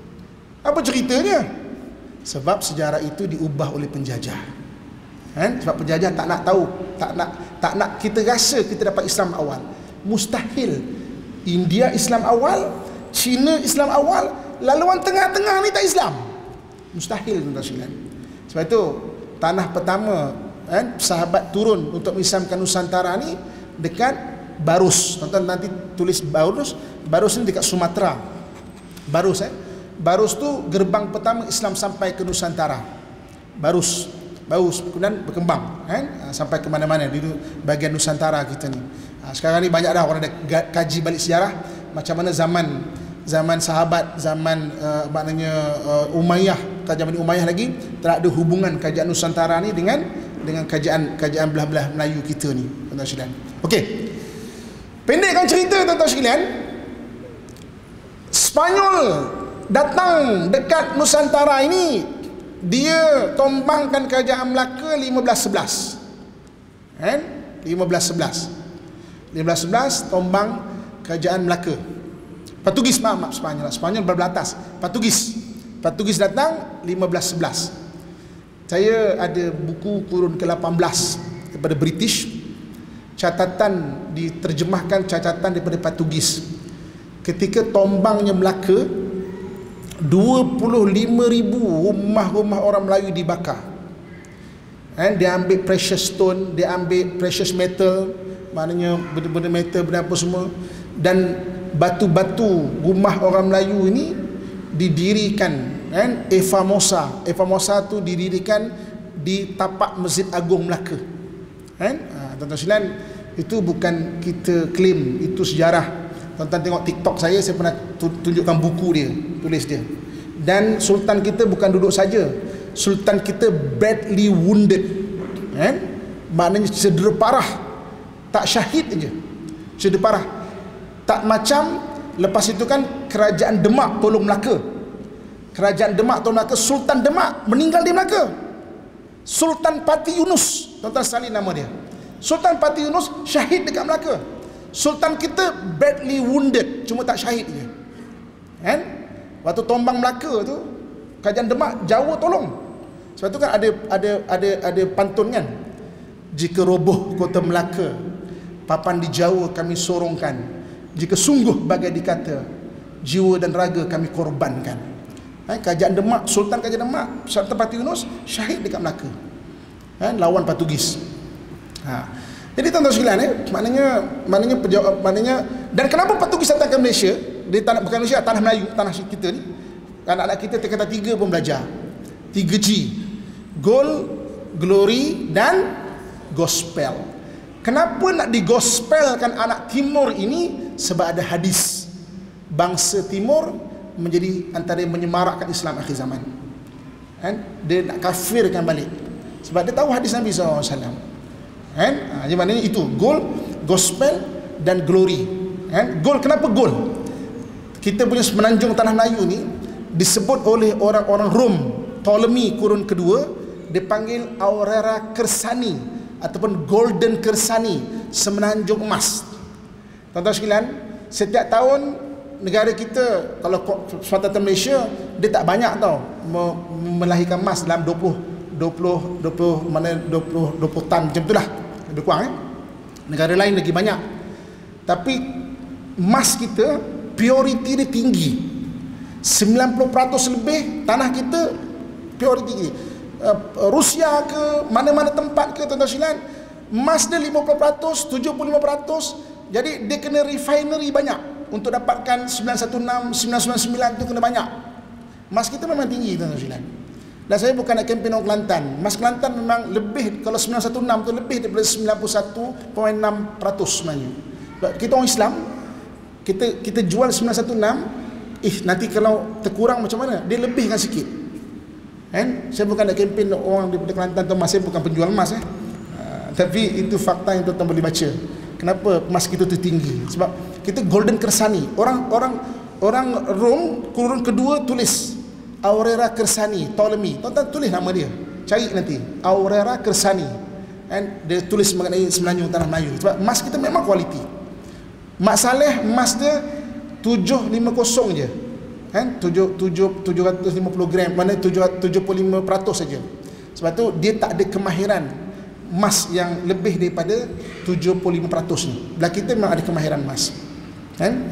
Apa ceritanya? Sebab sejarah itu diubah oleh penjajah, kan? Sebab penjajah tak nak tahu, tak nak tak nak kita rasa kita dapat Islam awal. Mustahil. India Islam awal, China Islam awal, laluan tengah-tengah ni tak Islam. Mustahil, tuan-tuan sekalian. Sebab itu tanah pertama, kan, sahabat turun untuk mengislamkan Nusantara ni dekat Barus. Tuan-tuan nanti tulis Barus. Barus ni dekat Sumatera. Barus, eh. Barus tu gerbang pertama Islam sampai ke Nusantara. Barus. Barus kemudian berkembang, kan, sampai ke mana-mana di bahagian Nusantara kita ni. Sekarang ni banyak dah orang dah kaji balik sejarah macam mana zaman zaman sahabat, zaman uh, maknanya uh, Umayyah, zaman Umayyah lagi tak ada hubungan kajian Nusantara ni dengan dengan kajian kajian belah-belah Melayu kita ni, tuan-tuan sekalian. Okey. Pendekkan cerita, tuan-tuan sekalian, Spanyol datang dekat Nusantara ini, dia tombangkan kerajaan Melaka lima belas sebelas, kan? lima belas sebelas lima belas sebelas tombang kerajaan Melaka. Portugis, maaf, maaf Spanyol. Spanyol berbelatas. Portugis. Portugis datang lima belas sebelas. Saya ada buku kurun ke lapan belas daripada British. Catatan diterjemahkan catatan daripada Portugis. ketika tombangnya Melaka, dua puluh lima ribu rumah-rumah orang Melayu dibakar. And dia ambil precious stone, dia ambil precious metal, maknanya benda-benda metal, benda apa semua, dan batu-batu rumah orang Melayu ini didirikan, kan? Eva Mosa, Eva Mosa tu didirikan di tapak Masjid Agung Melaka, kan? Ha, tuan-tuan sekalian, itu bukan kita claim, itu sejarah. Tuan-tuan tengok TikTok saya, saya pernah tunjukkan buku dia, tulis dia. Dan sultan kita bukan duduk saja, sultan kita badly wounded, kan? Maknanya cedera parah, tak syahid aja, cedera parah. Tak macam lepas itu kan kerajaan Demak tolong Melaka. Kerajaan Demak tolong Melaka, Sultan Demak meninggal di Melaka. Sultan Pati Yunus, tuan-tuan salin nama dia. Sultan Pati Yunus syahid dekat Melaka. Sultan kita badly wounded, cuma tak syahid je, kan? Waktu tombang Melaka tu, kerajaan Demak Jawa tolong. Sebab tu kan ada ada ada ada pantun kan, jika roboh kota Melaka, papan di Jawa kami sorongkan. Jika sungguh bagai dikata, jiwa dan raga kami korbankan. Ha, kerajaan Demak, Sultan kerajaan Demak, Sultan Pati Yunus syahid dekat Melaka, ha, lawan Portugis. Ha. Jadi tuan-tuan sekalian, eh, maknanya maknanya penjawab, maknanya, dan kenapa Portugis datang ke Malaysia? Di tanah, bukan Malaysia, tanah Melayu, tanah kita ni. Anak-anak kita tingkatan tiga pun belajar tiga G: gold, glory, dan gospel. Kenapa nak digospelkan anak timur ini? Sebab ada hadis, bangsa timur menjadi antara yang menyemarakkan Islam akhir zaman, kan? Dia nak kafirkan balik sebab dia tahu hadis Nabi sallallahu alaihi wasallam, kan? Ha, jadi maknanya itu gold, gospel, dan glory, kan? Gold, kenapa gold? Kita punya semenanjung tanah Melayu ni disebut oleh orang-orang Rom, Ptolemy kurun kedua, dipanggil Aurora Kersani ataupun Golden Kersani, semenanjung emas. Tuan-tuan sekalian, setiap tahun negara kita, kalau Sultan Malaysia, dia tak banyak tau melahirkan emas dalam dua puluh dua puluh dua puluh mana dua puluh dua puluh tan macam itulah, lebih kurang, eh? Negara lain lagi banyak. Tapi emas kita purity dia tinggi, sembilan puluh peratus lebih tanah kita purity tinggi. uh, Rusia ke mana-mana tempat ke, tuan-tuan sekalian, emas dia lima puluh peratus, tujuh puluh lima peratus. Jadi dia kena refinery banyak untuk dapatkan sembilan satu enam, sembilan sembilan sembilan tu kena banyak. Emas kita memang tinggi, tuan-tuan sekalian. Dan saya bukan nak kempen orang Kelantan. Emas Kelantan memang lebih, kalau sembilan satu enam tu lebih daripada sembilan puluh satu perpuluhan enam peratus sebenarnya. Kita orang Islam, kita kita jual sembilan satu enam, eh nanti kalau terkurang macam mana? Dia lebihkan sikit, kan? Saya bukan nak kempen orang daripada Kelantan tu, saya bukan penjual emas, eh. Uh, tapi itu fakta yang tuan-tuan boleh baca. Kenapa emas kita tu tinggi? Sebab kita Golden Kersani. Orang orang orang Rom kurun kedua tulis Aurora Kersani, Ptolemy. Tuan-tuan tulis nama dia, cari nanti Aurora Kersani, and dia tulis mengenai semenanjung tanah Melayu. Sebab emas kita memang kualiti. Mak Saleh emas dia tujuh ratus lima puluh je, kan? tujuh ratus lima puluh gram, mana tujuh puluh lima peratus saja. Sebab tu dia tak ada kemahiran emas yang lebih daripada tujuh puluh lima peratus ni. Belah kita memang ada kemahiran emas, kan?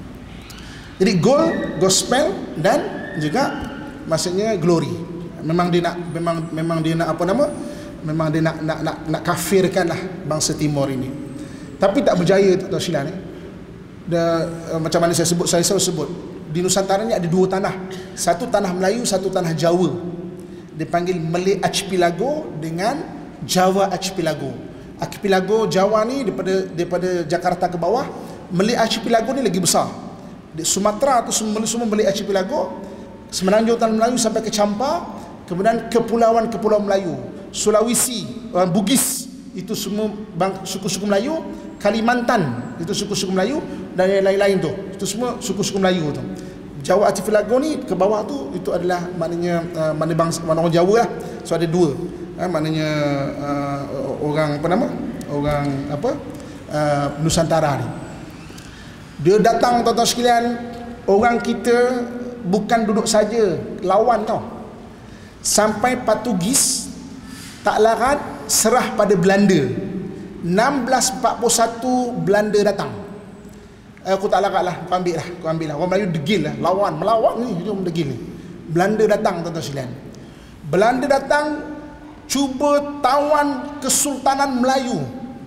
Jadi gold, gospel, dan juga maksudnya glory. Memang dia nak memang memang dia nak apa nama? Memang dia nak nak nak, nak kafirkanlah bangsa timur ini. Tapi tak berjaya, tuan-tuan sekalian, eh? Dia, uh, macam mana saya sebut, saya selalu sebut di Nusantara ni ada dua tanah, satu tanah Melayu, satu tanah Jawa. Dipanggil Malay Archipelago dengan Java Archipelago. Archipelago Jawa ni daripada daripada Jakarta ke bawah, Malay Archipelago ni lagi besar. Di Sumatera tu semua semua Malay Archipelago, semenanjung tanah Melayu sampai ke Champa, kemudian kepulauan-kepulauan Melayu, Sulawesi, uh, Bugis, itu semua bang, suku-suku Melayu, Kalimantan itu suku-suku Melayu, dan yang lain-lain tu, itu semua suku-suku Melayu tu. Jawa Archipelago ni ke bawah tu, itu adalah maknanya uh, mana bangsa, mana orang Jawa lah. So ada dua, eh, maknanya uh, orang apa nama, orang apa uh, Nusantara ni. Dia datang, tuan-tuan sekalian, orang kita bukan duduk saja lawan tau, sampai Portugis tak larat serah pada Belanda. enam belas empat puluh satu Belanda datang. eh, aku tak larat lah, aku ambil lah, aku ambil lah. Orang Melayu degil lah, lawan, melawan ni, jom degil ni. Belanda datang, tuan-tuan sekalian. Belanda datang, cuba tawan Kesultanan Melayu,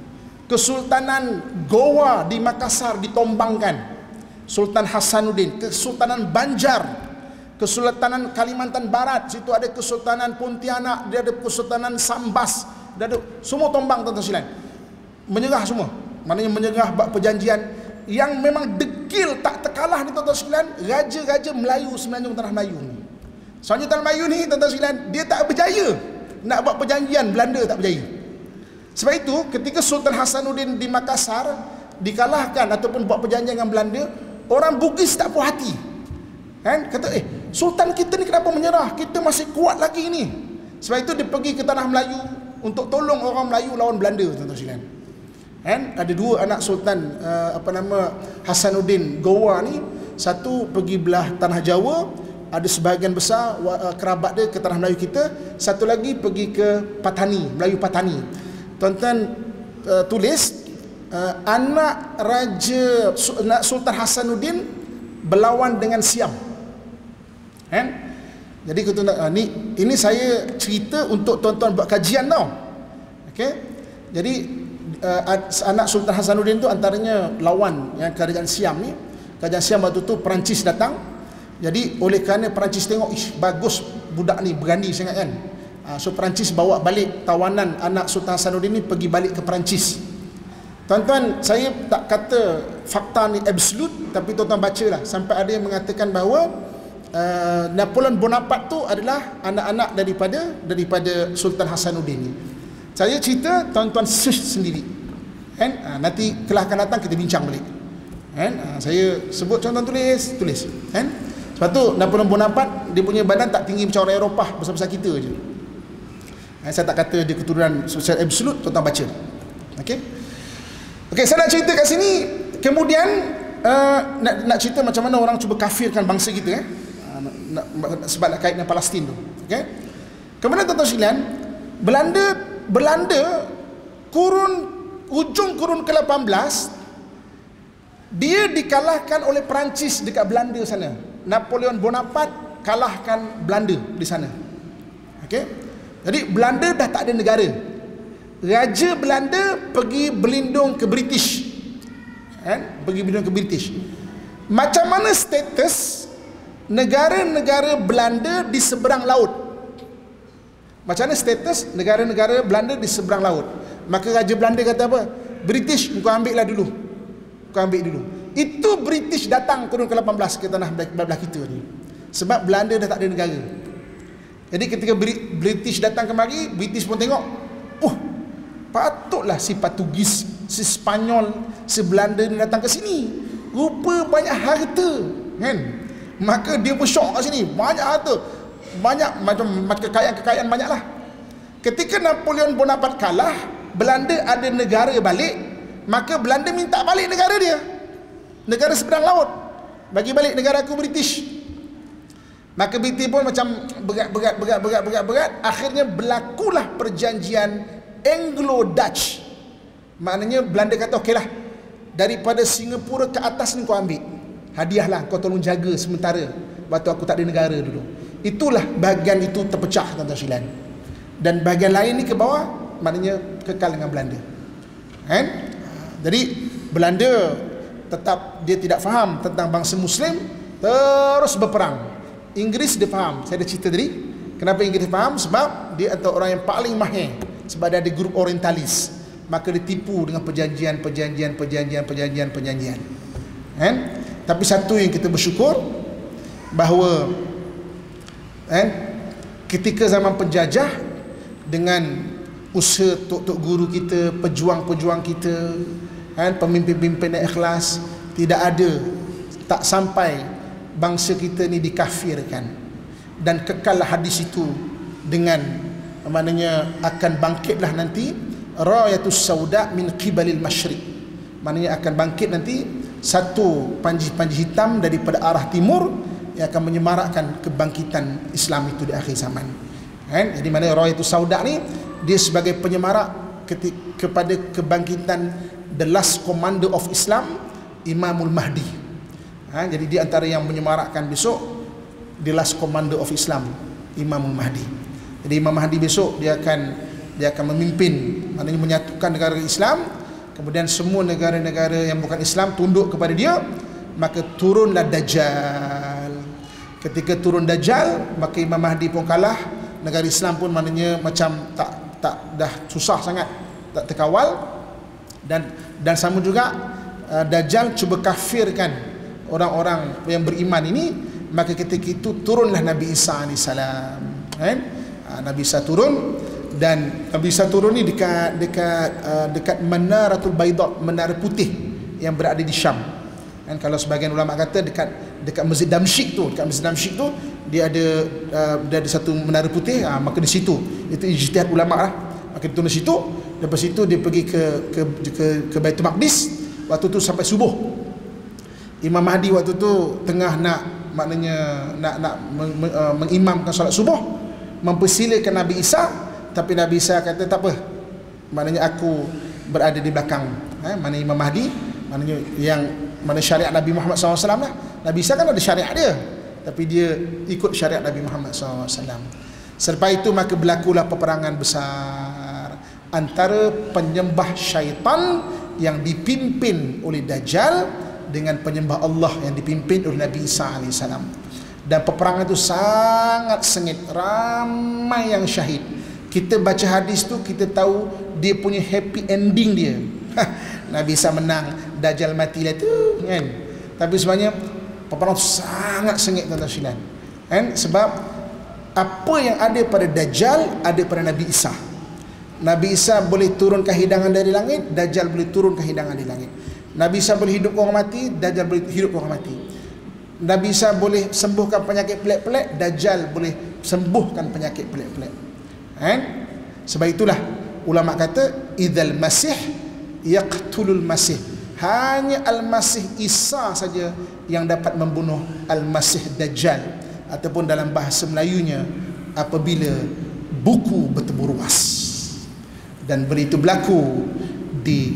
Kesultanan Goa di Makassar ditombangkan. Sultan Hasanuddin, Kesultanan Banjar, Kesultanan Kalimantan Barat, situ ada Kesultanan Pontianak, dia ada Kesultanan Sambas, dia ada, semua tombang, tuan-tuan sekalian. Menyerah semua. Maknanya menyerah buat perjanjian yang memang degil tak terkalah ni, tuan-tuan sekalian. Raja-raja Melayu semenanjung tanah Melayu ni. Soalnya tanah Melayu ni, tuan-tuan sekalian, dia tak berjaya nak buat perjanjian, Belanda tak berjaya. Sebab itu ketika Sultan Hasanuddin di Makassar dikalahkan ataupun buat perjanjian dengan Belanda, orang Bugis tak puas hati. Kan? Kata, eh, sultan kita ni kenapa menyerah? Kita masih kuat lagi ni. Sebab itu dia pergi ke tanah Melayu untuk tolong orang Melayu lawan Belanda, tuan-tuan sekalian. Kan? Ada dua anak sultan, uh, apa nama, Hasanuddin Goa ni, satu pergi belah tanah Jawa, ada sebahagian besar uh, kerabat dia ke tanah Melayu kita, satu lagi pergi ke Patani, Melayu Patani. Tuan-tuan uh, tulis uh, anak Raja anak Sultan Hasanuddin berlawan dengan Siam. Kan? Jadi kita uh, ni ini saya cerita untuk tuan-tuan buat kajian tau. Okey. Jadi uh, anak Sultan Hasanuddin tu antaranya lawan yang kerajaan Siam ni. Kerajaan Siam waktu tu Perancis datang. Jadi oleh kerana Perancis tengok, ish, bagus budak ni, berani sangat kan. Uh, so Perancis bawa balik tawanan anak Sultan Hasanuddin ni pergi balik ke Perancis. Tuan-tuan, saya tak kata fakta ni absolute, tapi tuan-tuan bacalah sampai ada yang mengatakan bahawa uh, Napoleon Bonaparte tu adalah anak-anak daripada daripada Sultan Hasanuddin ni. Saya cerita, tuan-tuan search sendiri. Kan? Uh, nanti kelas akan datang kita bincang balik. Kan? Uh, saya sebut, tuan-tuan tulis, tulis. Kan? Sebab tu Napoleon Bonaparte dia punya badan tak tinggi macam orang Eropah, besar-besar kita je. Uh, saya tak kata dia keturunan secara absolute, tuan-tuan baca. Okey. Okey, saya nak cerita kat sini. Kemudian uh, nak nak cerita macam mana orang cuba kafirkan bangsa kita, eh? Uh, nak, nak, sebab nak kait dengan Palestin tu. Okey. Kemudian tuan-tuan sekalian, Belanda Belanda kurun ujung kurun ke lapan belas dia dikalahkan oleh Perancis dekat Belanda sana. Napoleon Bonaparte kalahkan Belanda di sana. Okey. Jadi Belanda dah tak ada negara. Raja Belanda pergi berlindung ke British. Kan? Pergi berlindung ke British. Macam mana status negara-negara Belanda di seberang laut? Macam mana status negara-negara Belanda di seberang laut? Maka Raja Belanda kata apa? British, kau ambil lah dulu. Kau ambil dulu. Itu British datang kurun ke lapan belas ke tanah belah kita ni. Sebab Belanda dah tak ada negara. Jadi ketika British datang kemari, British pun tengok, oh, patutlah si Portugis, si Spanyol, si Belanda ni datang ke sini. Rupa banyak harta, kan? Maka dia pun syok kat sini. Banyak harta. Banyak macam kekayaan-kekayaan banyaklah. Ketika Napoleon Bonaparte kalah, Belanda ada negara balik, maka Belanda minta balik negara dia. Negara seberang laut. Bagi balik negara aku British. Maka British pun macam berat-berat berat-berat berat-berat, akhirnya berlakulah perjanjian Anglo-Dutch. Maknanya Belanda kata, okeylah, daripada Singapura ke atas ni kau ambil. Hadiahlah, kau tolong jaga sementara waktu aku tak ada negara dulu. Itulah bahagian itu terpecah, tuan-tuan sekalian. Dan bahagian lain ni ke bawah, maknanya kekal dengan Belanda. Kan? Jadi Belanda tetap dia tidak faham tentang bangsa Muslim, terus berperang. Inggris dia faham. Saya dah cerita tadi. Kenapa Inggris faham? Sebab dia antara orang yang paling mahir. Sebab dia ada grup orientalis. Maka dia tipu dengan perjanjian, perjanjian, perjanjian, perjanjian, perjanjian. Kan? Tapi satu yang kita bersyukur, bahawa kan, ketika zaman penjajah, dengan usaha tok-tok guru kita, pejuang-pejuang kita, kan, pemimpin-pemimpin yang ikhlas, tidak ada, tak sampai bangsa kita ni dikafirkan. Dan kekallah hadis itu dengan maknanya akan bangkitlah nanti rayatus sauda min qibalil masyriq, maknanya akan bangkit nanti satu panji-panji hitam daripada arah timur yang akan menyemarakkan kebangkitan Islam itu di akhir zaman. Kan? Jadi mana rayatus sauda ni dia sebagai penyemarak ketika, kepada kebangkitan the last commander of Islam, Imamul Mahdi. Ha, jadi di antara yang menyemarakkan besok, the last commander of Islam, Imamul Mahdi. Jadi Imam Mahdi besok dia akan dia akan memimpin, maknanya menyatukan negara Islam. Kemudian semua negara-negara yang bukan Islam tunduk kepada dia, maka turunlah Dajjal. Ketika turun Dajjal, maka Imam Mahdi pun kalah, negara Islam pun maknanya macam tak tak dah susah sangat, tak terkawal. Dan dan sama juga uh, Dajjal cuba kafirkan orang-orang yang beriman ini, maka ketika itu turunlah Nabi Isa alaihissalam. Kan? Uh, Nabi Isa turun, dan Nabi Isa turun ni dekat dekat uh, dekat Manaratul Baida, menara putih yang berada di Syam. Kan, kalau sebagian ulama kata dekat dekat Masjid Damsyik tu, dekat Masjid Damsyik tu dia ada uh, dia ada satu menara putih, uh, maka di situ itu ijtihad ulama lah. Maka dia turun di situ, lepas itu dia pergi ke ke ke, ke Baitul Maqdis. Waktu tu sampai subuh. Imam Mahdi waktu tu tengah nak maknanya nak nak meng, uh, mengimamkan solat subuh, mempersilakan Nabi Isa, tapi Nabi Isa kata tak apa, maknanya aku berada di belakang. Eh, mana Imam Mahdi, maknanya yang mana syariat Nabi Muhammad sallallahu alaihi wasallam lah. Nabi Isa kan ada syariat dia, tapi dia ikut syariat Nabi Muhammad sallallahu alaihi wasallam. Selepas itu maka berlakulah peperangan besar antara penyembah syaitan yang dipimpin oleh Dajjal dengan penyembah Allah yang dipimpin oleh Nabi Isa alaihissalam. Dan peperangan itu sangat sengit, ramai yang syahid. Kita baca hadis tu, kita tahu dia punya happy ending dia. Nabi Isa menang, Dajjal mati lah tu, kan? Tapi sebenarnya peperangan sangat sengit, tuan-tuan sekalian, kan? Sebab apa yang ada pada Dajjal ada pada Nabi Isa. Nabi Isa boleh turunkan hidangan dari langit, Dajjal boleh turunkan hidangan dari langit. Nabi Isa boleh hidupkan orang mati, Dajjal boleh hidupkan orang mati. Nabi Isa boleh sembuhkan penyakit pelik-pelik, Dajjal boleh sembuhkan penyakit pelik-pelik. Kan? Sebab itulah ulama kata idzal masih yaqtulul masih. Hanya Al-Masih Isa saja yang dapat membunuh Al-Masih Dajjal, ataupun dalam bahasa Melayunya apabila buku bertemu ruas. Dan beritu berlaku di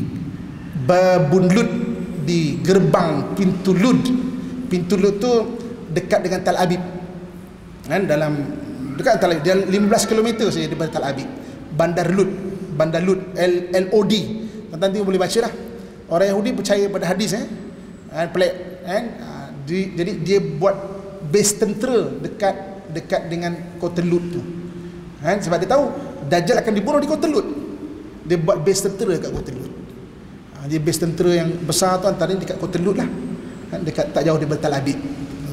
Babun Lud, di gerbang pintu Lud. Pintu Lud tu dekat dengan Tal Abib, kan? Dalam dekat Tal Abib, dia lima belas kilometer saja daripada Tal Abib. Bandar Lud, Bandar Lud, L L O D. Nanti boleh baca lah. Orang Yahudi percaya pada hadis, eh, pelik, kan? Jadi dia buat base tentera dekat dekat dengan kota Lud tu, kan? Sebab dia tahu Dajjal akan dibunuh di kota Lud. Dia buat base tentera dekat kota Lud. Ha, dia base tentera yang besar tu antara dekat kota Lud lah, kan? Dekat tak jauh daripada Tal Abib,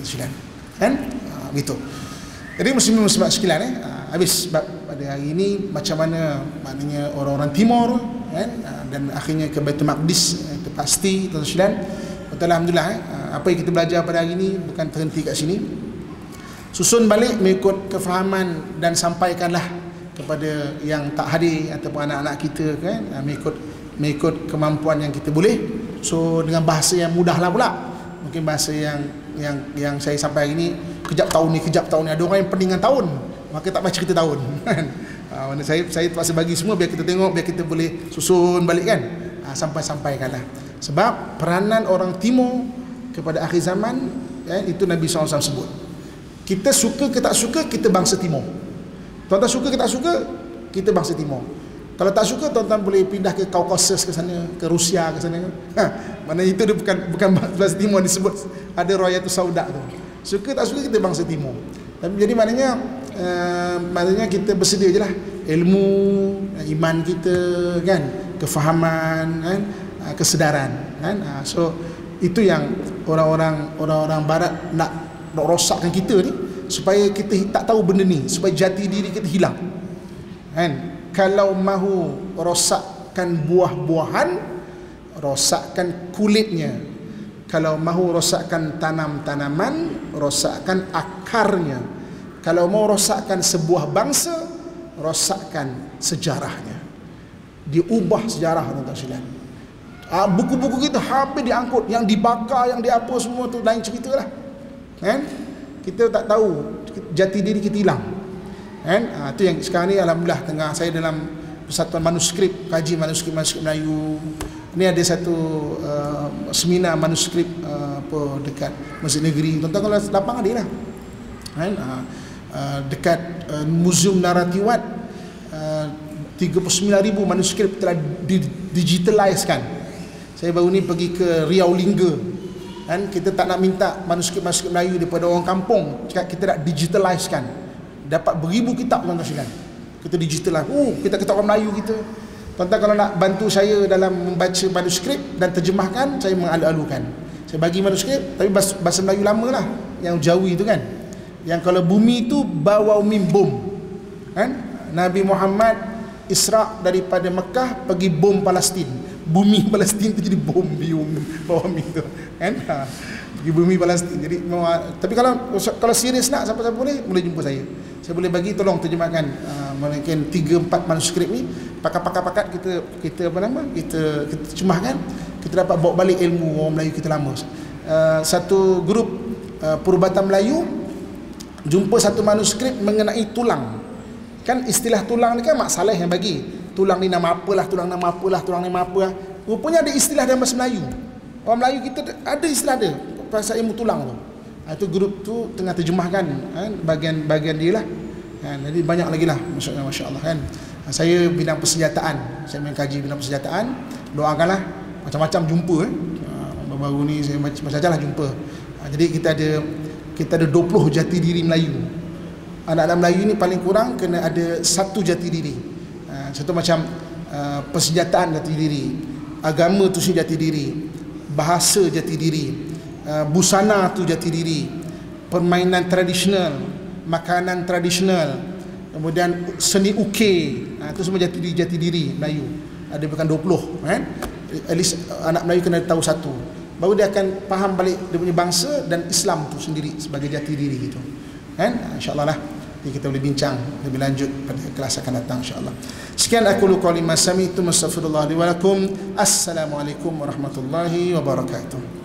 kan? Ha, gitu. Jadi muslimin-muslimat sekalian, eh, ha, habis pada hari ini macam mana maknanya orang-orang Timur, kan? Ha, dan akhirnya ke Baitul Maqdis, itu pasti, tuan-tuan sekalian. Alhamdulillah, eh, apa yang kita belajar pada hari ini bukan terhenti kat sini. Susun balik mengikut kefahaman dan sampaikanlah kepada yang tak hadir ataupun anak-anak kita, kan, mengikut mengikut kemampuan yang kita boleh. So dengan bahasa yang mudah lah pula. Mungkin bahasa yang yang yang saya sampai hari ini, kejap tahun ni, kejap tahun ni, ada orang yang peningan tahun, maka tak baca cerita tahun. Ha, mana saya saya terpaksa bagi semua biar kita tengok, biar kita boleh susun balik, kan. Ha, sampai-sampaikanlah. Sebab peranan orang Timur kepada akhir zaman, eh, itu Nabi sallallahu alaihi wasallam sebut. Kita suka ke tak suka, kita bangsa Timur. Tuan-tuan suka ke tak suka, kita bangsa Timur. Kalau tak suka, tuan-tuan boleh pindah ke Kaukasus ke sana, ke Rusia ke sana. Ha, mana itu dia bukan bukan bangsa Timur disebut, ada Rayatus Sauda tu. Suka tak suka, kita bangsa Timur. Tapi jadi maknanya uh, maknanya kita bersedia je lah ilmu, iman kita, kan, kefahaman, kan, uh, kesedaran, kan. Uh, so itu yang orang-orang orang-orang barat nak nak rosakkan kita ni, supaya kita tak tahu benda ni, supaya jati diri kita hilang, kan. Kalau mahu rosakkan buah-buahan, rosakkan kulitnya. Kalau mahu rosakkan tanam-tanaman, rosakkan akarnya. Kalau mau rosakkan sebuah bangsa, rosakkan sejarahnya. Diubah sejarah, tuan-tuan sekalian. Ah, buku-buku kita habis diangkut, yang dibakar, yang diapa semua tu lain cerita lah, kan? Kita tak tahu, jati diri kita hilang, kan? Ah, tu yang sekarang ni alhamdulillah tengah saya dalam persatuan manuskrip, kaji manuskrip-manuskrip Melayu, Ini ada satu uh, seminar manuskrip uh, apa dekat Masjid Negeri. Tuan-tuan kalau lapang ada lah. Kan? Uh, uh, dekat uh, Museum Naratiwat uh, tiga puluh sembilan ribu manuskrip telah digitalizekan. Saya baru ni pergi ke Riau Lingga. Kan? Kita tak nak minta manuskrip-manuskrip Melayu daripada orang kampung. Cakap kita nak digitalizekan. Dapat beribu kitab tuan-tuan sekalian. Kita digitalize. Oh, kita kitab orang Melayu kita. Tuan-tuan kalau nak bantu saya dalam membaca manuskrip dan terjemahkan, saya mengalu-alukan. Saya bagi manuskrip tapi bahasa, bahasa Melayu lama lah, yang Jawi itu kan. Yang kalau bumi itu bawau mim bom. Kan? Nabi Muhammad Isra daripada Mekah pergi bom Palestin. Bumi Palestin tu jadi bom bium bawau mim tu. Kan? Ha. Pergi bumi Palestin. Jadi tapi kalau kalau serius nak siapa-siapa boleh boleh jumpa saya. Saya boleh bagi tolong terjemahkan uh, mungkin tiga empat manuskrip ni, pakat-pakat kita kita apa nama? Kita kita terjemahkan, kita dapat bawa balik ilmu orang Melayu kita lama. Uh, satu grup uh, Perubatan Melayu jumpa satu manuskrip mengenai tulang. Kan istilah tulang ni kan Mak Saleh yang bagi. Tulang ni nama apalah, tulang nama apalah, tulang nama apa. Rupanya ada istilah dalam bahasa Melayu. Orang Melayu kita ada istilah dia pasal ilmu tulang tu. Itu grup tu tengah terjemahkan kan, bagian-bagian dia lah kan. Jadi banyak lagi lah, masya-Allah, masya-Allah kan. Saya bidang persenjataan, saya mengkaji bidang persenjataan. Doakanlah macam-macam jumpa eh. Baru-baru ni saya macam-macam lah jumpa. Jadi kita ada kita ada dua puluh jati diri Melayu. Anak-anak Melayu ni paling kurang kena ada satu jati diri. Contoh macam persenjataan jati diri, agama tu jati diri, bahasa jati diri, Uh, busana tu jati diri, permainan tradisional, makanan tradisional, kemudian seni ukir, uh, itu semua jati diri jati diri Melayu. Ada bukan dua puluh kan. At least anak Melayu kena tahu satu, baru dia akan faham balik dia punya bangsa dan Islam tu sendiri sebagai jati diri gitu kan. InsyaAllah lah kita boleh bincang lebih lanjut pada kelas akan datang insyaAllah. Sekian aku lu qauli ma sami'tu, astaghfirullah li wa lakum. Assalamualaikum warahmatullahi wabarakatuh.